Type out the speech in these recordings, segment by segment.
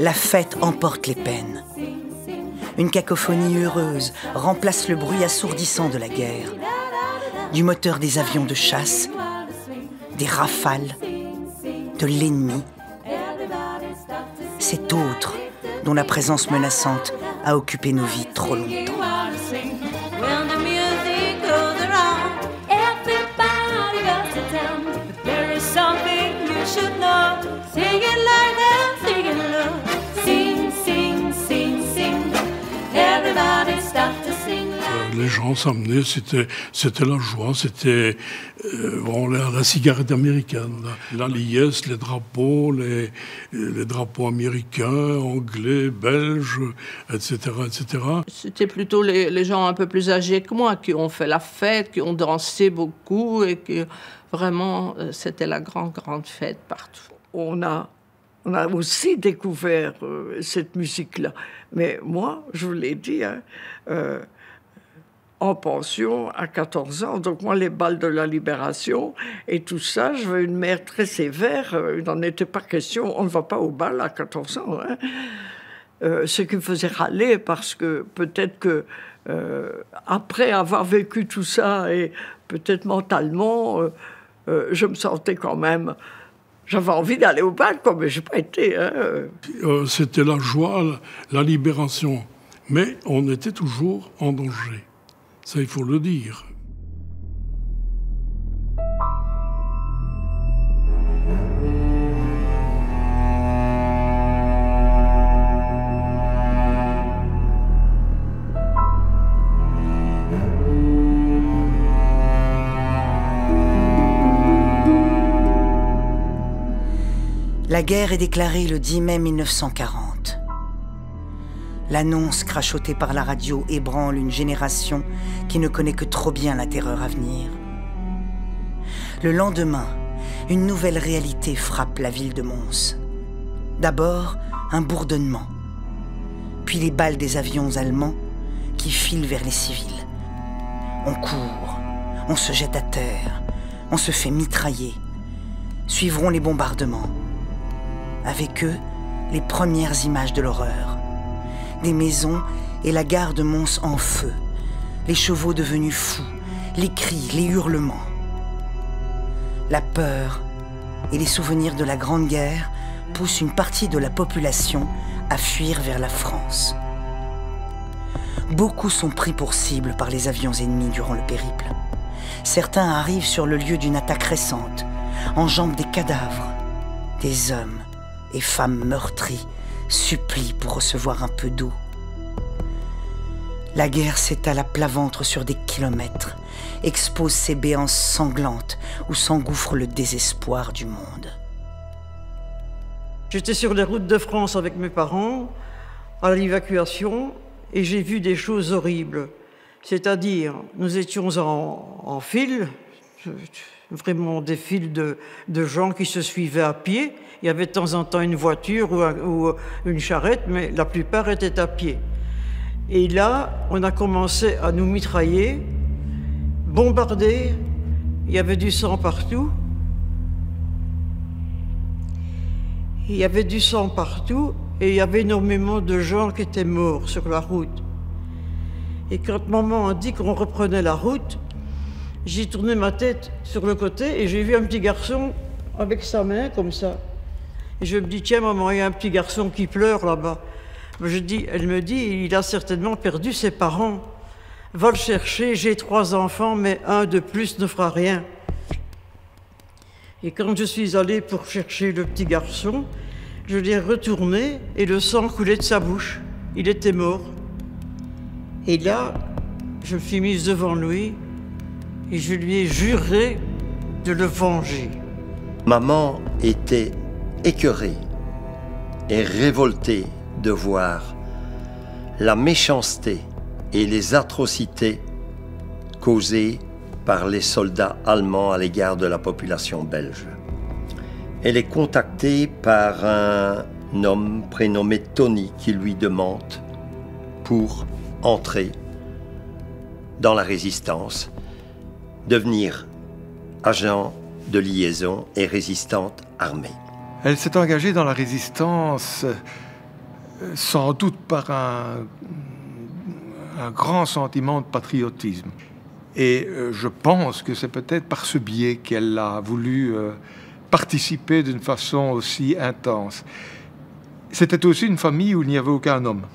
la fête emporte les peines. Une cacophonie heureuse remplace le bruit assourdissant de la guerre, du moteur des avions de chasse, des rafales, de l'ennemi. Cet autre dont la présence menaçante a occupé nos vies trop longtemps. Les gens s'amenaient, c'était la joie, c'était la cigarette américaine, la liesse, les drapeaux américains, anglais, belges, etc., etc. C'était plutôt les gens un peu plus âgés que moi qui ont fait la fête, qui ont dansé beaucoup et que vraiment c'était la grande fête partout. On a aussi découvert cette musique-là. Mais moi, je vous l'ai dit, en pension à 14 ans, donc moi, les balles de la Libération et tout ça, je veux une mère très sévère, il n'en était pas question, on ne va pas au bal à 14 ans. Hein. Ce qui me faisait râler, parce que peut-être que après avoir vécu tout ça, et peut-être mentalement, je me sentais quand même... J'avais envie d'aller au bal, quoi, mais je n'ai pas été. Hein. C'était la joie, la libération. Mais on était toujours en danger. Ça, il faut le dire. La guerre est déclarée le 10 mai 1940. L'annonce crachotée par la radio ébranle une génération qui ne connaît que trop bien la terreur à venir. Le lendemain, une nouvelle réalité frappe la ville de Mons. D'abord, un bourdonnement, puis les balles des avions allemands qui filent vers les civils. On court, on se jette à terre, on se fait mitrailler. Suivront les bombardements. Avec eux, les premières images de l'horreur. Des maisons et la gare de Mons en feu, les chevaux devenus fous, les cris, les hurlements. La peur et les souvenirs de la Grande Guerre poussent une partie de la population à fuir vers la France. Beaucoup sont pris pour cible par les avions ennemis durant le périple. Certains arrivent sur le lieu d'une attaque récente, enjambent des cadavres, des hommes et femmes meurtries supplient pour recevoir un peu d'eau. La guerre s'étale à plat ventre sur des kilomètres, expose ses béances sanglantes où s'engouffre le désespoir du monde. J'étais sur les routes de France avec mes parents, à l'évacuation, et j'ai vu des choses horribles. C'est-à-dire, nous étions en file, vraiment des files de gens qui se suivaient à pied. Il y avait de temps en temps une voiture ou une charrette, mais la plupart étaient à pied. Et là, on a commencé à nous mitrailler, bombarder. Il y avait du sang partout. Il y avait du sang partout et il y avait énormément de gens qui étaient morts sur la route. Et quand maman a dit qu'on reprenait la route, j'ai tourné ma tête sur le côté et j'ai vu un petit garçon avec sa main comme ça. Et je me dis, tiens maman, il y a un petit garçon qui pleure là-bas. Elle me dit, il a certainement perdu ses parents. Va le chercher, j'ai 3 enfants, mais un de plus ne fera rien. Et quand je suis allée pour chercher le petit garçon, je l'ai retourné et le sang coulait de sa bouche. Il était mort. Et là, je me suis mise devant lui et je lui ai juré de le venger. Maman était écœurée et révoltée de voir la méchanceté et les atrocités causées par les soldats allemands à l'égard de la population belge. Elle est contactée par un homme prénommé Tony qui lui demande pour entrer dans la résistance, devenir agent de liaison et résistante armée. Elle s'est engagée dans la résistance sans doute par un grand sentiment de patriotisme. Et je pense que c'est peut-être par ce biais qu'elle a voulu participer d'une façon aussi intense. C'était aussi une famille où il n'y avait aucun homme.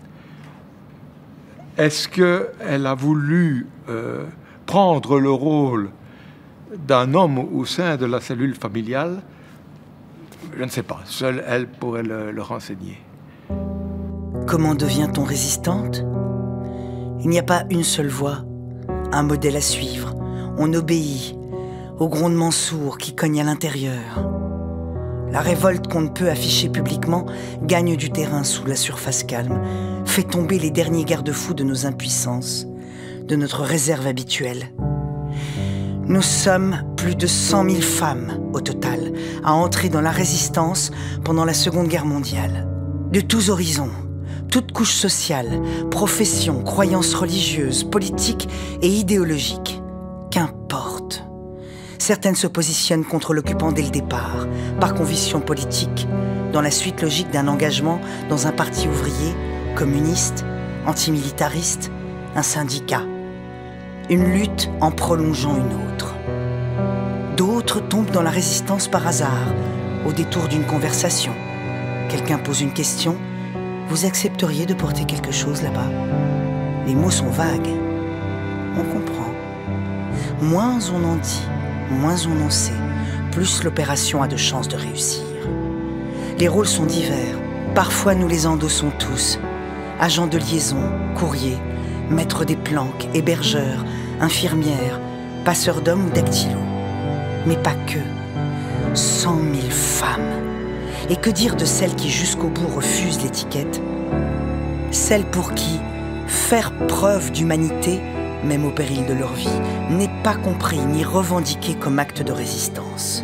Est-ce qu'elle a voulu prendre le rôle d'un homme au sein de la cellule familiale? Je ne sais pas. Seule elle pourrait le renseigner. Comment devient-on résistante? Il n'y a pas une seule voie, un modèle à suivre. On obéit au grondement sourd qui cogne à l'intérieur. La révolte qu'on ne peut afficher publiquement gagne du terrain sous la surface calme, fait tomber les derniers garde-fous de nos impuissances, de notre réserve habituelle. Nous sommes plus de 100 000 femmes au total à entrer dans la résistance pendant la Seconde Guerre mondiale. De tous horizons, toutes couches sociales, professions, croyances religieuses, politiques et idéologiques. Qu'importe. Certaines se positionnent contre l'occupant dès le départ, par conviction politique, dans la suite logique d'un engagement dans un parti ouvrier, communiste, antimilitariste, un syndicat. Une lutte en prolongeant une autre. D'autres tombent dans la résistance par hasard, au détour d'une conversation. Quelqu'un pose une question. Vous accepteriez de porter quelque chose là-bas? Les mots sont vagues. On comprend. Moins on en dit, moins on en sait, plus l'opération a de chances de réussir. Les rôles sont divers. Parfois nous les endossons tous. Agents de liaison, courrier, maître des planques, hébergeurs, infirmières, passeurs d'hommes ou dactylos. Mais pas que. 100 000 femmes. Et que dire de celles qui jusqu'au bout refusent l'étiquette? Celles pour qui faire preuve d'humanité, même au péril de leur vie, n'est pas compris ni revendiqué comme acte de résistance.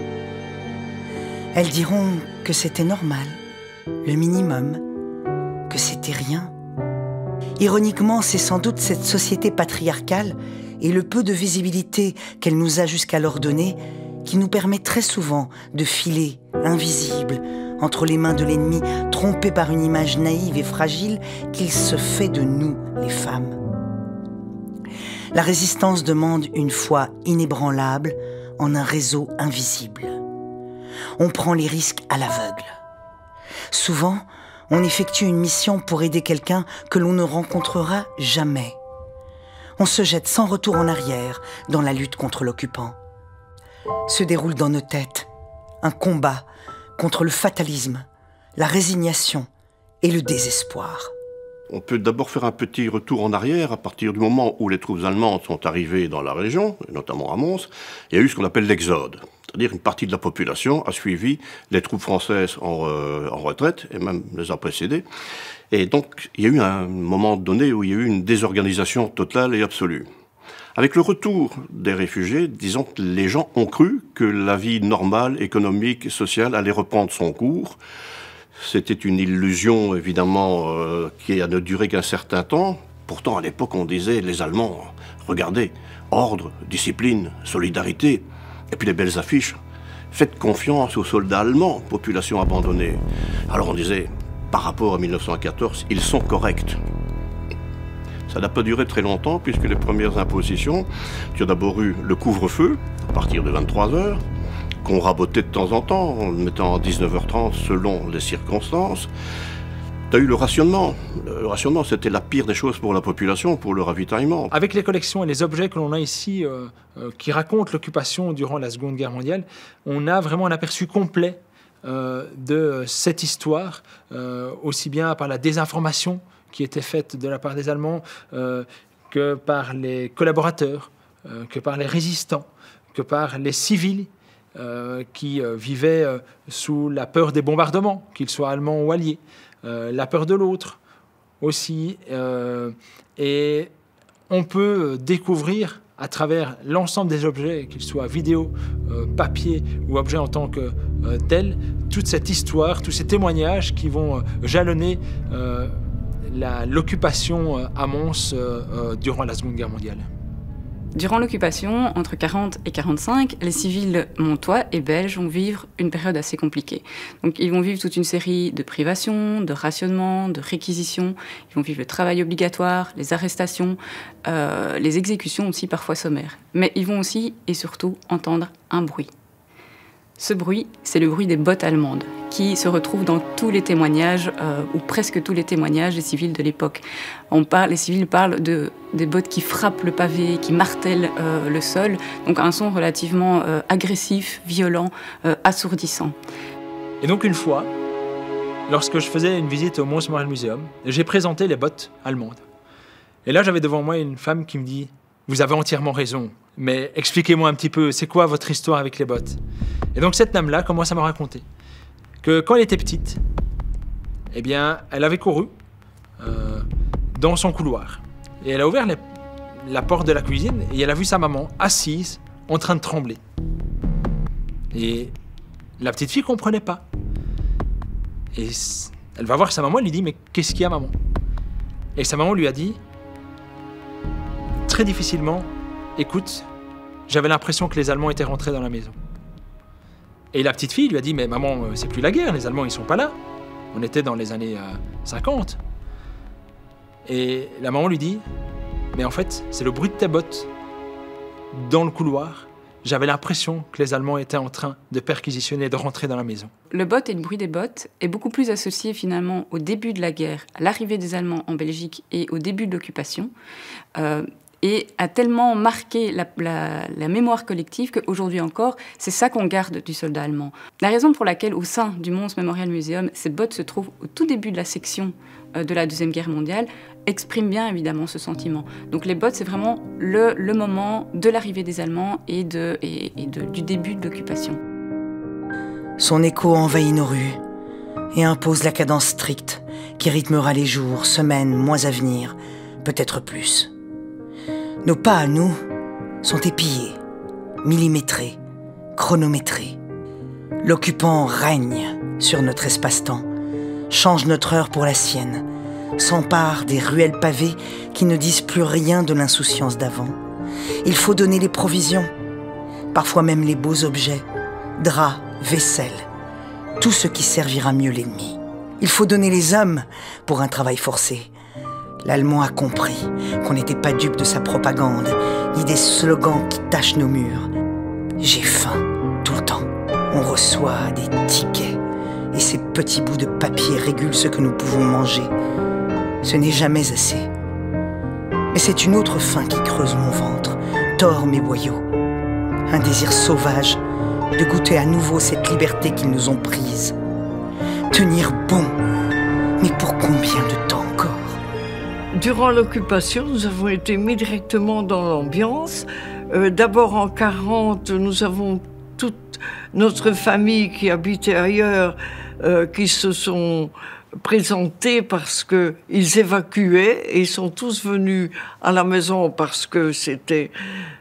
Elles diront que c'était normal, le minimum, que c'était rien. Ironiquement, c'est sans doute cette société patriarcale et le peu de visibilité qu'elle nous a jusqu'alors donné qui nous permet très souvent de filer, invisible, entre les mains de l'ennemi, trompé par une image naïve et fragile qu'il se fait de nous, les femmes. La résistance demande une foi inébranlable en un réseau invisible. On prend les risques à l'aveugle. Souvent, on effectue une mission pour aider quelqu'un que l'on ne rencontrera jamais. On se jette sans retour en arrière dans la lutte contre l'occupant. Se déroule dans nos têtes un combat contre le fatalisme, la résignation et le désespoir. On peut d'abord faire un petit retour en arrière à partir du moment où les troupes allemandes sont arrivées dans la région, notamment à Mons. Il y a eu ce qu'on appelle l'exode, c'est-à-dire une partie de la population a suivi les troupes françaises en retraite et même les a précédées. Et donc il y a eu un moment donné où il y a eu une désorganisation totale et absolue. Avec le retour des réfugiés, disons que les gens ont cru que la vie normale, économique, sociale allait reprendre son cours. C'était une illusion, évidemment, qui ne durait qu'un certain temps. Pourtant, à l'époque, on disait, les Allemands, regardez, ordre, discipline, solidarité, et puis les belles affiches. Faites confiance aux soldats allemands, population abandonnée. Alors on disait, par rapport à 1914, ils sont corrects. Ça n'a pas duré très longtemps, puisque les premières impositions, tu as d'abord eu le couvre-feu, à partir de 23 h, qu'on rabotait de temps en temps, en le mettant à 19h30 selon les circonstances. Tu as eu le rationnement. Le rationnement, c'était la pire des choses pour la population, pour le ravitaillement. Avec les collections et les objets que l'on a ici, qui racontent l'occupation durant la Seconde Guerre mondiale, on a vraiment un aperçu complet de cette histoire, aussi bien par la désinformation qui était faite de la part des Allemands, que par les collaborateurs, que par les résistants, que par les civils qui vivaient sous la peur des bombardements, qu'ils soient allemands ou alliés, la peur de l'autre aussi. Et on peut découvrir à travers l'ensemble des objets, qu'ils soient vidéo, papier ou objets en tant que tels, toute cette histoire, tous ces témoignages qui vont jalonner l'occupation à Mons durant la Seconde Guerre mondiale. Durant l'occupation, entre 40 et 45, les civils montois et belges vont vivre une période assez compliquée. Donc, ils vont vivre toute une série de privations, de rationnements, de réquisitions. Ils vont vivre le travail obligatoire, les arrestations, les exécutions aussi parfois sommaires. Mais ils vont aussi et surtout entendre un bruit. Ce bruit, c'est le bruit des bottes allemandes, qui se retrouve dans tous les témoignages, ou presque tous les témoignages des civils de l'époque. Les civils parlent des bottes qui frappent le pavé, qui martèlent le sol, donc un son relativement agressif, violent, assourdissant. Et donc une fois, lorsque je faisais une visite au Mons Memorial Museum, j'ai présenté les bottes allemandes. Et là, j'avais devant moi une femme qui me dit « Vous avez entièrement raison, mais expliquez-moi un petit peu, c'est quoi votre histoire avec les bottes ?» Et donc cette dame-là commence à me raconter que quand elle était petite, eh bien, elle avait couru dans son couloir. Et elle a ouvert la porte de la cuisine et elle a vu sa maman assise, en train de trembler. Et la petite fille ne comprenait pas. Et elle va voir sa maman, elle lui dit « Mais qu'est-ce qu'il y a, maman ?» Et sa maman lui a dit, très difficilement, « Écoute, j'avais l'impression que les Allemands étaient rentrés dans la maison. » Et la petite fille lui a dit « Mais maman, c'est plus la guerre, les Allemands, ils sont pas là. On était dans les années 50. » Et la maman lui dit « Mais en fait, c'est le bruit de tes bottes dans le couloir. J'avais l'impression que les Allemands étaient en train de perquisitionner, de rentrer dans la maison. » Le bot et le bruit des bottes est beaucoup plus associé finalement au début de la guerre, à l'arrivée des Allemands en Belgique et au début de l'occupation. Et a tellement marqué la mémoire collective qu'aujourd'hui encore, c'est ça qu'on garde du soldat allemand. La raison pour laquelle, au sein du Mons Memorial Museum, ces bottes se trouvent au tout début de la section de la Deuxième Guerre mondiale, exprime bien évidemment ce sentiment. Donc les bottes, c'est vraiment le moment de l'arrivée des Allemands et du début de l'occupation. Son écho envahit nos rues et impose la cadence stricte qui rythmera les jours, semaines, mois à venir, peut-être plus. Nos pas à nous sont épillés, millimétrés, chronométrés. L'occupant règne sur notre espace-temps, change notre heure pour la sienne, s'empare des ruelles pavées qui ne disent plus rien de l'insouciance d'avant. Il faut donner les provisions, parfois même les beaux objets, draps, vaisselle, tout ce qui servira mieux l'ennemi. Il faut donner les hommes pour un travail forcé. L'Allemand a compris qu'on n'était pas dupe de sa propagande, ni des slogans qui tachent nos murs. J'ai faim, tout le temps. On reçoit des tickets, et ces petits bouts de papier régulent ce que nous pouvons manger. Ce n'est jamais assez. Mais c'est une autre faim qui creuse mon ventre, tord mes boyaux. Un désir sauvage de goûter à nouveau cette liberté qu'ils nous ont prise. Tenir bon, mais pour combien de temps encore ? Durant l'occupation, nous avons été mis directement dans l'ambiance. D'abord en 40, nous avons toute notre famille qui habitait ailleurs, qui se sont présentés parce qu'ils évacuaient et ils sont tous venus à la maison parce que c'était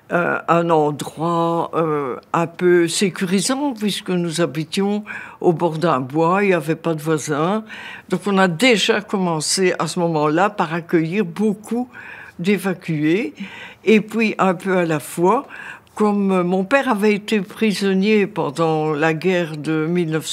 un endroit un peu sécurisant puisque nous habitions au bord d'un bois, il n'y avait pas de voisins. Donc on a déjà commencé à ce moment-là par accueillir beaucoup d'évacués. Et puis un peu à la fois, comme mon père avait été prisonnier pendant la guerre de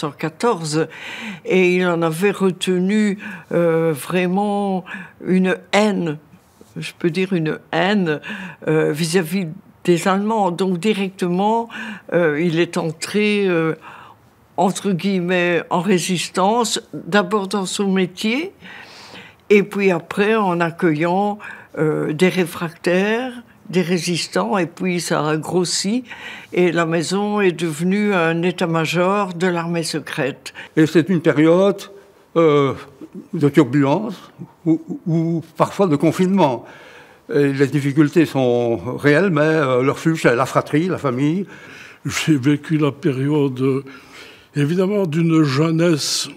1914 et il en avait retenu vraiment une haine, je peux dire une haine vis-à-vis des Allemands. Donc directement, il est entré, entre guillemets, en résistance, d'abord dans son métier, et puis après en accueillant des réfractaires, des résistants, et puis ça a grossi, et la maison est devenue un état-major de l'armée secrète. Et c'est une période de turbulence ou parfois de confinement. Et les difficultés sont réelles, mais le refuge, c'est la fratrie, la famille. J'ai vécu la période, évidemment, d'une jeunesse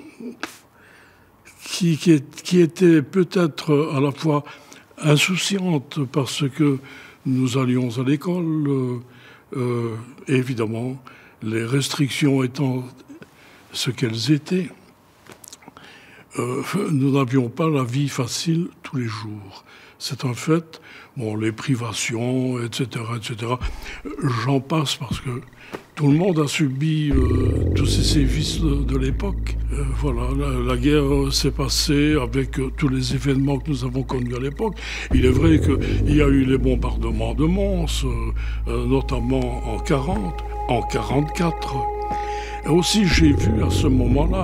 qui était peut-être à la fois insouciante parce que nous allions à l'école, évidemment, les restrictions étant ce qu'elles étaient. Nous n'avions pas la vie facile tous les jours. c'est un fait. Bon, les privations, etc., etc. J'en passe parce que tout le monde a subi tous ces sévices de l'époque. Voilà, la guerre s'est passée avec tous les événements que nous avons connus à l'époque. Il est vrai qu'il y a eu les bombardements de Mons, notamment en 40, en 44. Et aussi, j'ai vu à ce moment-là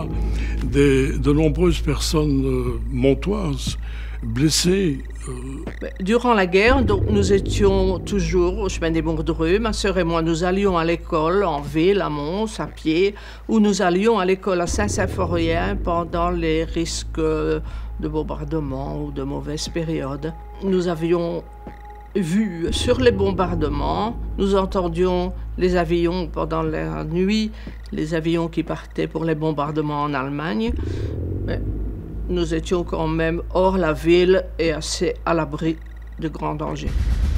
de nombreuses personnes montoises blessées. Durant la guerre, donc, nous étions toujours au chemin des Bourdreux. Ma sœur et moi, nous allions à l'école en ville, à Mons, à pied, ou nous allions à l'école à Saint-Symphorien pendant les risques de bombardement ou de mauvaises périodes. Nous avions vu sur les bombardements, nous entendions les avions pendant la nuit, les avions qui partaient pour les bombardements en Allemagne. Mais nous étions quand même hors la ville et assez à l'abri de grands dangers.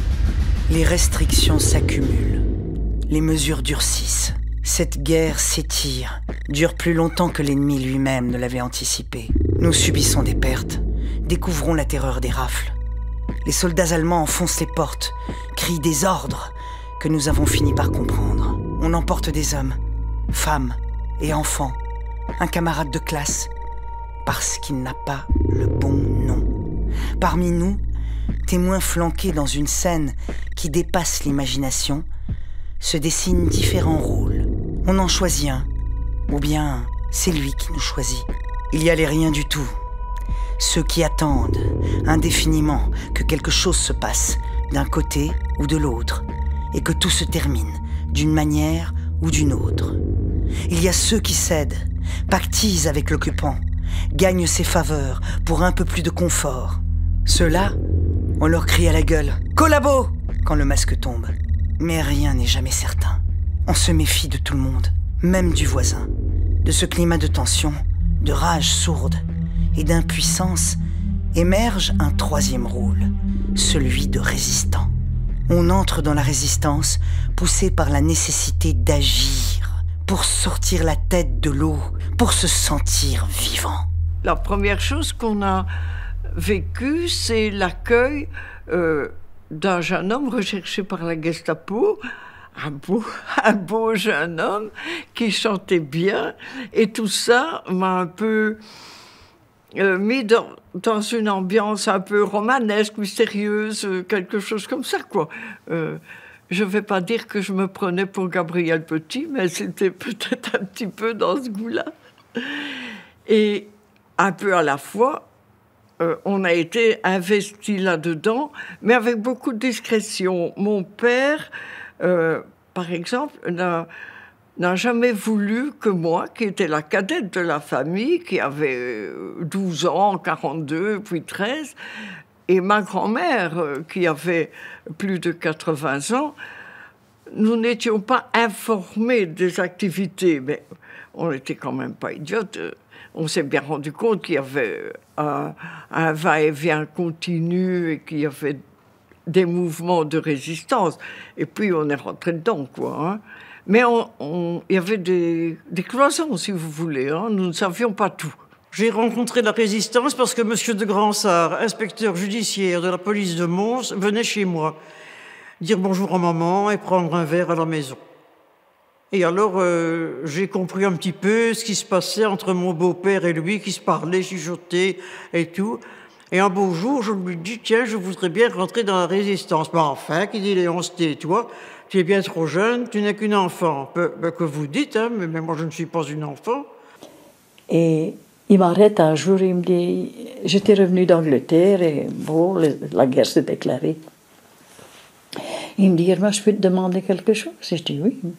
Les restrictions s'accumulent, les mesures durcissent. Cette guerre s'étire, dure plus longtemps que l'ennemi lui-même ne l'avait anticipé. Nous subissons des pertes, découvrons la terreur des rafles. Les soldats allemands enfoncent les portes, crient des ordres que nous avons fini par comprendre. On emporte des hommes, femmes et enfants, un camarade de classe, parce qu'il n'a pas le bon nom. Parmi nous, témoins flanqués dans une scène qui dépasse l'imagination, se dessinent différents rôles. On en choisit un, ou bien c'est lui qui nous choisit. Il y a les rien du tout, ceux qui attendent indéfiniment que quelque chose se passe d'un côté ou de l'autre, et que tout se termine d'une manière ou d'une autre. Il y a ceux qui cèdent, pactisent avec l'occupant, gagnent ses faveurs pour un peu plus de confort. Ceux-là, on leur crie à la gueule « Collabo !» quand le masque tombe. Mais rien n'est jamais certain. On se méfie de tout le monde, même du voisin. De ce climat de tension, de rage sourde et d'impuissance émerge un troisième rôle, celui de résistant. On entre dans la résistance poussé par la nécessité d'agir, pour sortir la tête de l'eau, pour se sentir vivant. La première chose qu'on a vécue, c'est l'accueil d'un jeune homme recherché par la Gestapo, un beau jeune homme qui chantait bien, et tout ça m'a un peu mis dans une ambiance un peu romanesque, mystérieuse, quelque chose comme ça, quoi. Je ne vais pas dire que je me prenais pour Gabriel Petit, mais c'était peut-être un petit peu dans ce goût-là. Et un peu à la fois, on a été investis là-dedans, mais avec beaucoup de discrétion. Mon père, par exemple, n'a jamais voulu que moi, qui était la cadette de la famille, qui avait 12 ans, 42, puis 13, et ma grand-mère, qui avait plus de 80 ans, nous n'étions pas informés des activités, mais on n'était quand même pas idiotes. On s'est bien rendu compte qu'il y avait un va-et-vient continu et qu'il y avait des mouvements de résistance. Et puis on est rentré dedans, quoi. Hein. Mais il y avait des cloisons, si vous voulez. Hein. Nous ne savions pas tout. J'ai rencontré la résistance parce que M. de Gransart, inspecteur judiciaire de la police de Mons, venait chez moi dire bonjour à maman et prendre un verre à la maison. Et alors, j'ai compris un petit peu ce qui se passait entre mon beau-père et lui, qui se parlaient, chuchotaient et tout. Et un beau jour, je lui dis, tiens, je voudrais bien rentrer dans la résistance. Ben enfin, qui dit Léonce, tais-toi, tu es bien trop jeune, tu n'es qu'une enfant. Ben, que vous dites, hein, mais moi je ne suis pas une enfant. Et il m'arrête un jour, il me dit, j'étais revenu d'Angleterre et bon, la guerre s'est déclarée. Il me dit, Irma, je peux te demander quelque chose? Et je dis, oui.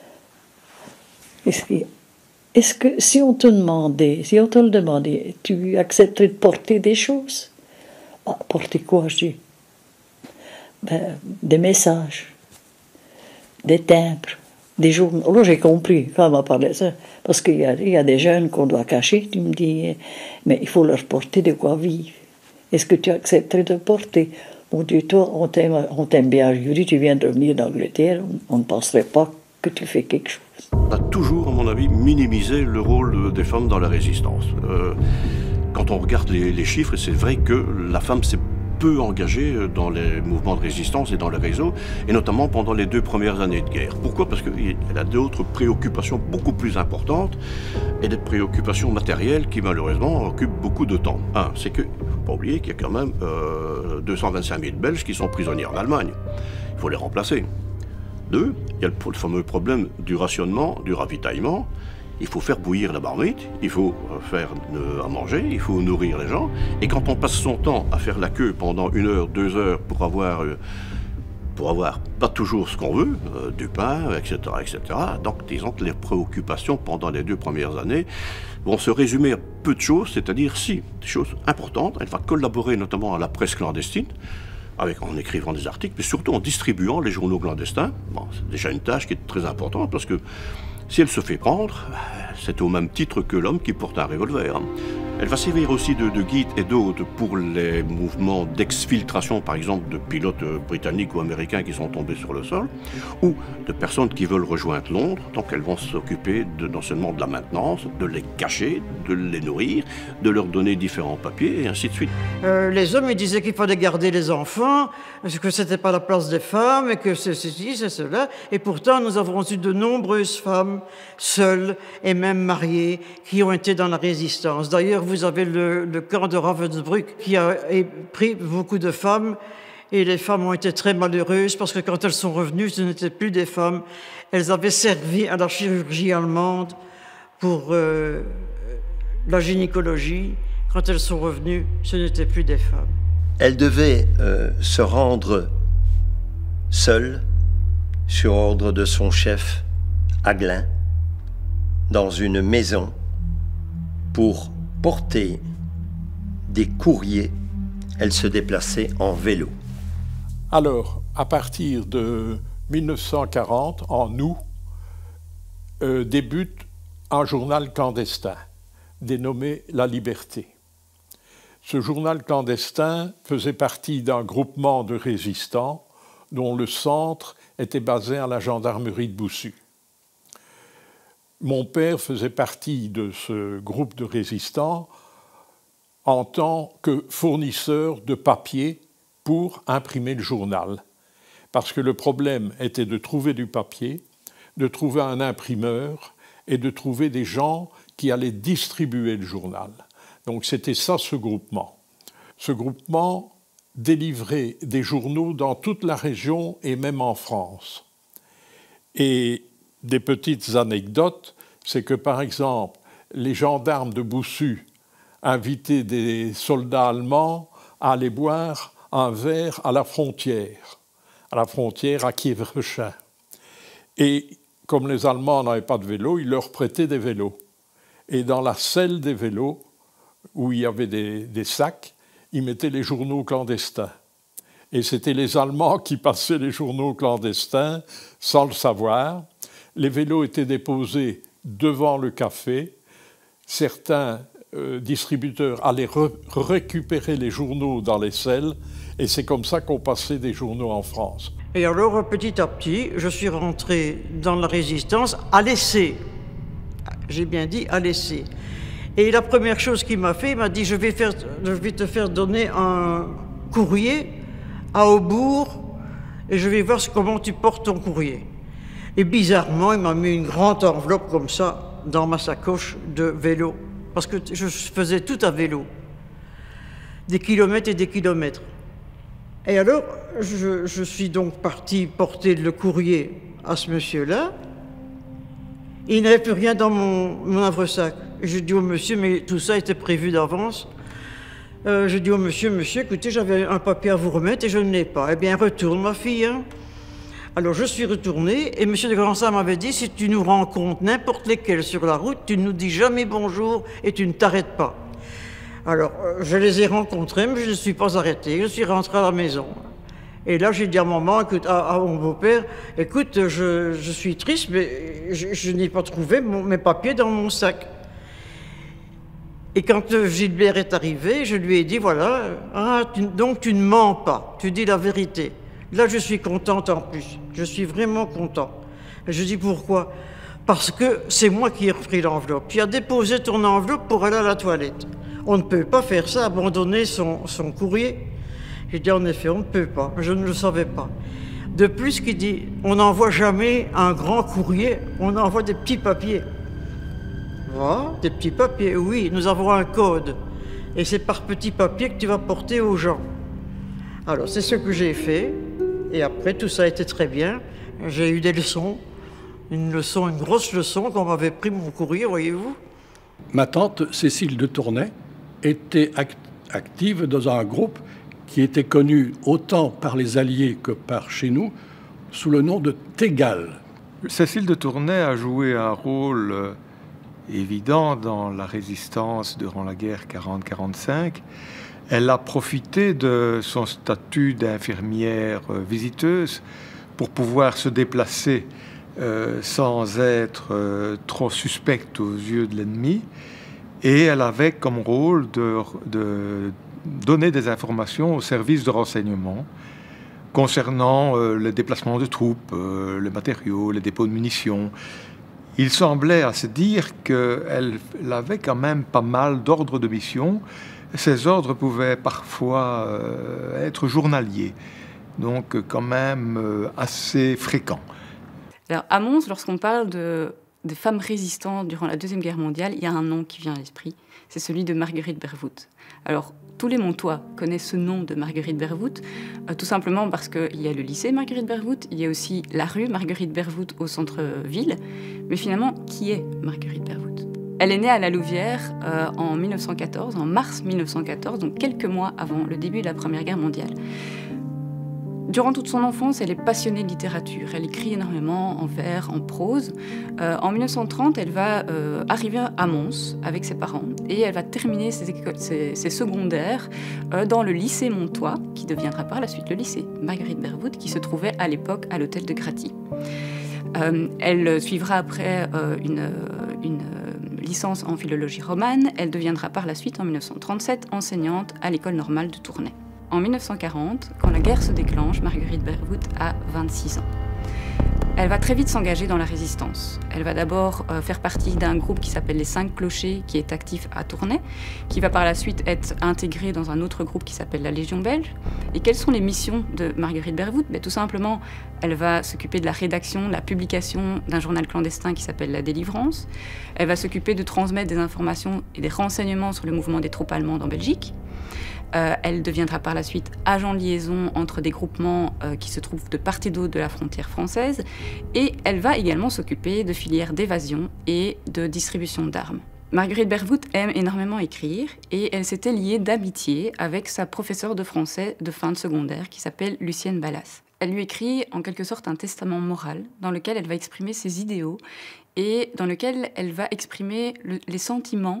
Est-ce que si on te le demandait, tu accepterais de porter des choses? Ah, porter quoi, je dis? Ben, des messages, des timbres, des journaux. Là, j'ai compris quand on m'a parlé de ça. Parce qu'il y a des jeunes qu'on doit cacher. Tu me dis, mais il faut leur porter de quoi vivre. Est-ce que tu accepterais de porter? Mon Dieu, toi, on t'aime bien. Je lui dis, tu viens de revenir d'Angleterre, on ne penserait pas que tu fais quelque chose. On a toujours, à mon avis, minimisé le rôle des femmes dans la résistance. Quand on regarde les chiffres, c'est vrai que la femme s'est peu engagé dans les mouvements de résistance et dans les réseaux, et notamment pendant les 2 premières années de guerre. Pourquoi? Parce qu'elle a d'autres préoccupations beaucoup plus importantes, et des préoccupations matérielles qui malheureusement occupent beaucoup de temps. Un, c'est qu'il ne faut pas oublier qu'il y a quand même 225 000 Belges qui sont prisonniers en Allemagne. Il faut les remplacer. 2, il y a le fameux problème du rationnement, du ravitaillement. Il faut faire bouillir la marmite, il faut faire à manger, il faut nourrir les gens. Et quand on passe son temps à faire la queue pendant 1 heure, 2 heures pour avoir pas toujours ce qu'on veut, du pain, etc., etc. Donc disons que les préoccupations pendant les 2 premières années vont se résumer à peu de choses, c'est-à-dire des choses importantes. Elle va collaborer notamment à la presse clandestine, en écrivant des articles, mais surtout en distribuant les journaux clandestins. Bon, c'est déjà une tâche qui est très importante parce que si elle se fait prendre, c'est au même titre que l'homme qui porte un revolver. Elle va servir aussi de guide et d'hôte pour les mouvements d'exfiltration, par exemple, de pilotes britanniques ou américains qui sont tombés sur le sol, ou de personnes qui veulent rejoindre Londres. Donc elles vont s'occuper non seulement de la maintenance, de les cacher, de les nourrir, de leur donner différents papiers, et ainsi de suite. Les hommes, ils disaient qu'il fallait garder les enfants, que c'était pas la place des femmes, et que c'est ceci, c'est cela. Et pourtant, nous avons eu de nombreuses femmes, seules et même mariées, qui ont été dans la résistance. D'ailleurs, vous avez le camp de Ravensbrück qui a pris beaucoup de femmes, et les femmes ont été très malheureuses parce que quand elles sont revenues, ce n'étaient plus des femmes. Elles avaient servi à la chirurgie allemande pour la gynécologie. Quand elles sont revenues, ce n'étaient plus des femmes. Elle devait se rendre seule, sur ordre de son chef, Hagelin, dans une maison pour porter des courriers. Elle se déplaçait en vélo. Alors, à partir de 1940, en août, débute un journal clandestin dénommé La Liberté. Ce journal clandestin faisait partie d'un groupement de résistants dont le centre était basé à la gendarmerie de Boussu. Mon père faisait partie de ce groupe de résistants en tant que fournisseur de papier pour imprimer le journal. Parce que le problème était de trouver du papier, de trouver un imprimeur et de trouver des gens qui allaient distribuer le journal. Donc c'était ça ce groupement. Ce groupement délivrait des journaux dans toute la région et même en France. Et des petites anecdotes, c'est que par exemple, les gendarmes de Boussu invitaient des soldats allemands à aller boire un verre à la frontière à Kievrschin. Et comme les Allemands n'avaient pas de vélo, ils leur prêtaient des vélos. Et dans la selle des vélos, où il y avait des sacs, ils mettaient les journaux clandestins. Et c'était les Allemands qui passaient les journaux clandestins sans le savoir. Les vélos étaient déposés devant le café. Certains distributeurs allaient récupérer les journaux dans les selles. Et c'est comme ça qu'on passait des journaux en France. Et alors, petit à petit, je suis rentré dans la résistance à l'essai. J'ai bien dit à l'essai. Et la première chose qu'il m'a fait, il m'a dit « je vais te faire donner un courrier à Aubourg et je vais voir comment tu portes ton courrier. » Et bizarrement, il m'a mis une grande enveloppe comme ça dans ma sacoche de vélo. Parce que je faisais tout à vélo. Des kilomètres et des kilomètres. Et alors, je suis donc parti porter le courrier à ce monsieur-là. Il n'avait plus rien dans mon havre-sac. Je dis au monsieur, mais tout ça était prévu d'avance. Je dis au monsieur, écoutez, j'avais un papier à vous remettre et je ne l'ai pas. Eh bien, retourne, ma fille. Hein. Alors, je suis retourné et monsieur de Gransart m'avait dit, si tu nous rencontres n'importe lesquels sur la route, tu ne nous dis jamais bonjour et tu ne t'arrêtes pas. Alors, je les ai rencontrés, mais je ne suis pas arrêté. Je suis rentré à la maison. Et là, j'ai dit à maman, écoute, à mon beau-père, écoute, je suis triste, mais je n'ai pas trouvé mes papiers dans mon sac. Et quand Gilbert est arrivé, je lui ai dit, voilà, donc tu ne mens pas, tu dis la vérité. Là, je suis contente en plus. Je suis vraiment content. Et je dis pourquoi? Parce que c'est moi qui ai repris l'enveloppe. Tu as déposé ton enveloppe pour aller à la toilette. On ne peut pas faire ça, abandonner son courrier. J'ai dit, en effet, on ne peut pas. Je ne le savais pas. De plus, il dit, on n'envoie jamais un grand courrier, on envoie des petits papiers. Voilà, des petits papiers, oui, nous avons un code. Et c'est par petits papiers que tu vas porter aux gens. Alors, c'est ce que j'ai fait. Et après, tout ça a été très bien. J'ai eu des leçons. Une grosse leçon qu'on m'avait pris mon courrier, voyez-vous. Ma tante Cécile de Tournai était active dans un groupe qui était connu autant par les Alliés que par chez nous, sous le nom de Tegal. Cécile de Tournai a joué un rôle évident dans la résistance durant la guerre 40-45. Elle a profité de son statut d'infirmière visiteuse pour pouvoir se déplacer sans être trop suspecte aux yeux de l'ennemi. Et elle avait comme rôle de donner des informations aux services de renseignement concernant les déplacements de troupes, les matériaux, les dépôts de munitions. Il semblait à se dire qu'elle avait quand même pas mal d'ordres de mission. Ces ordres pouvaient parfois être journaliers, donc quand même assez fréquents. Alors, à Mons, lorsqu'on parle des femmes résistantes durant la Deuxième Guerre mondiale, il y a un nom qui vient à l'esprit, c'est celui de Marguerite Bervoot. Alors, tous les Montois connaissent ce nom de Marguerite Bervoot, tout simplement parce qu'il y a le lycée Marguerite Bervoot, il y a aussi la rue Marguerite Bervoot au centre-ville. Mais finalement, qui est Marguerite Bervoot ? Elle est née à La Louvière en 1914, en mars 1914, donc quelques mois avant le début de la Première Guerre mondiale. Durant toute son enfance, elle est passionnée de littérature. Elle écrit énormément en vers, en prose. En 1930, elle va arriver à Mons avec ses parents et elle va terminer ses secondaires dans le lycée montois, qui deviendra par la suite le lycée Marguerite Bervoot, qui se trouvait à l'époque à l'hôtel de Graty. Elle suivra après une licence en philologie romane. Elle deviendra par la suite, en 1937, enseignante à l'école normale de Tournai. En 1940, quand la guerre se déclenche, Marguerite Bervoot a 26 ans. Elle va très vite s'engager dans la résistance. Elle va d'abord faire partie d'un groupe qui s'appelle les 5 Clochers, qui est actif à Tournai, qui va par la suite être intégré dans un autre groupe qui s'appelle la Légion belge. Et quelles sont les missions de Marguerite Bervoot ? Tout simplement, elle va s'occuper de la rédaction, de la publication d'un journal clandestin qui s'appelle La Délivrance. Elle va s'occuper de transmettre des informations et des renseignements sur le mouvement des troupes allemandes en Belgique. Elle deviendra par la suite agent de liaison entre des groupements qui se trouvent de part et d'autre de la frontière française. Et elle va également s'occuper de filières d'évasion et de distribution d'armes. Marguerite Bervoot aime énormément écrire et elle s'était liée d'amitié avec sa professeure de français de fin de secondaire qui s'appelle Lucienne Ballas. Elle lui écrit en quelque sorte un testament moral dans lequel elle va exprimer ses idéaux et dans lequel elle va exprimer les sentiments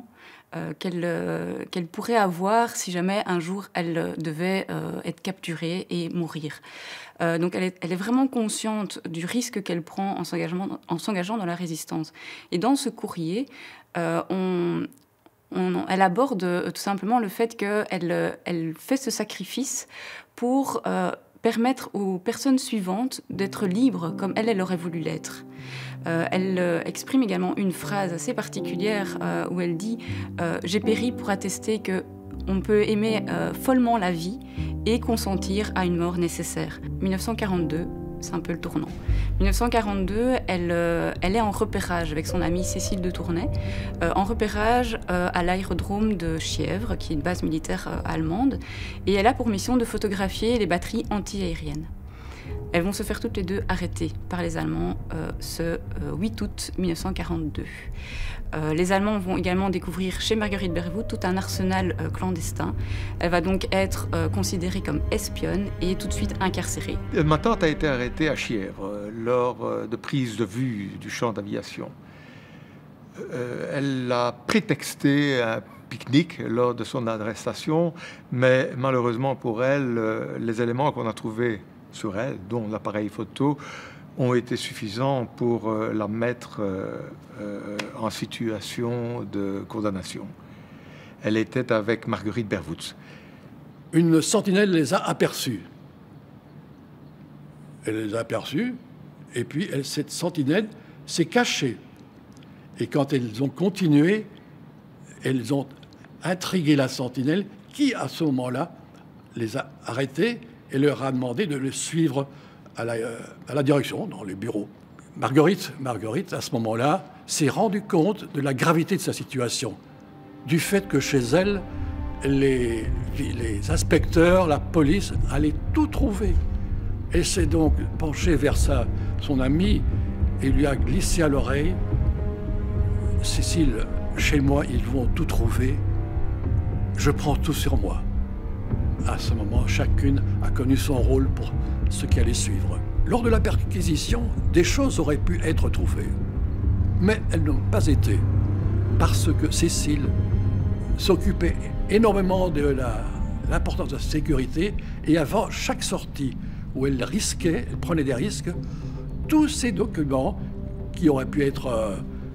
qu'elle pourrait avoir si jamais un jour elle devait être capturée et mourir. Donc elle est vraiment consciente du risque qu'elle prend en s'engageant dans la résistance. Et dans ce courrier, elle aborde tout simplement le fait qu'elle fait ce sacrifice pour permettre aux personnes suivantes d'être libres comme elle aurait voulu l'être. Elle exprime également une phrase assez particulière où elle dit « J'ai péri pour attester qu'on peut aimer follement la vie et consentir à une mort nécessaire. » 1942, c'est un peu le tournant. 1942, elle est en repérage avec son amie Cécile de Tournai, en repérage à l'aérodrome de Chièvre, qui est une base militaire allemande, et elle a pour mission de photographier les batteries anti-aériennes. Elles vont se faire toutes les deux arrêter par les Allemands ce 8 août 1942. Les Allemands vont également découvrir chez Marguerite Bervoot tout un arsenal clandestin. Elle va donc être considérée comme espionne et tout de suite incarcérée. Ma tante a été arrêtée à Chièvre lors de prise de vue du champ d'aviation. Elle a prétexté un pique-nique lors de son arrestation, mais malheureusement pour elle, les éléments qu'on a trouvés sur elle, dont l'appareil photo, ont été suffisants pour la mettre en situation de condamnation. Elle était avec Marguerite Bervoot. Une sentinelle les a aperçus. Elle les a aperçus, et puis cette sentinelle s'est cachée. Et quand elles ont continué, elles ont intrigué la sentinelle, qui à ce moment-là les a arrêtés et leur a demandé de le suivre à la direction, dans les bureaux. Marguerite, à ce moment-là, s'est rendue compte de la gravité de sa situation, du fait que chez elle, les inspecteurs, la police allaient tout trouver. Elle s'est donc penchée vers son amie et lui a glissé à l'oreille « Cécile, chez moi, ils vont tout trouver. Je prends tout sur moi. » À ce moment, chacune a connu son rôle pour ce qui allait suivre. Lors de la perquisition, des choses auraient pu être trouvées. Mais elles n'ont pas été, parce que Cécile s'occupait énormément de l'importance de la sécurité, et avant chaque sortie où elle prenait des risques, tous ces documents qui auraient pu être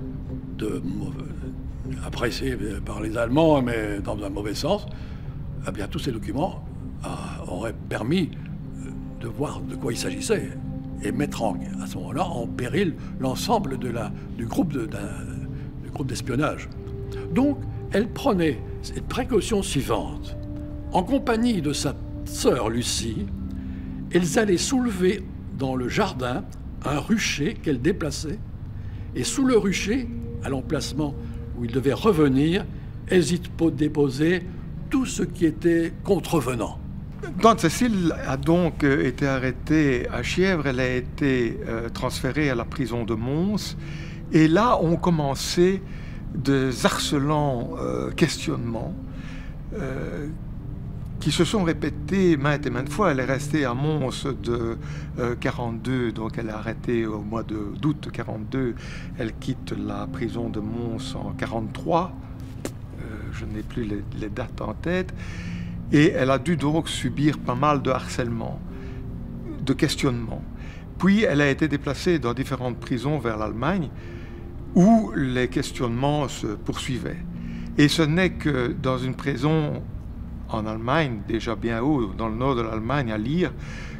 appréciés par les Allemands, mais dans un mauvais sens, eh bien, tous ces documents auraient permis de voir de quoi il s'agissait et mettre à ce moment-là en péril l'ensemble du groupe d'espionnage. Donc, elle prenait cette précaution suivante. En compagnie de sa sœur Lucie, elles allaient soulever dans le jardin un rucher qu'elle déplaçait, et sous le rucher, à l'emplacement où il devait revenir, elles y déposaient tout ce qui était contrevenant. Quand Cécile a donc été arrêtée à Chièvres, elle a été transférée à la prison de Mons. Et là ont commencé des harcelants questionnements qui se sont répétés maintes et maintes fois. Elle est restée à Mons de 42, donc elle est arrêtée au mois d'août 42. Elle quitte la prison de Mons en 43. Je n'ai plus les dates en tête. Et elle a dû donc subir pas mal de harcèlement, de questionnement. Puis elle a été déplacée dans différentes prisons vers l'Allemagne où les questionnements se poursuivaient. Et ce n'est que dans une prison en Allemagne, déjà bien haut, dans le nord de l'Allemagne, à Lier,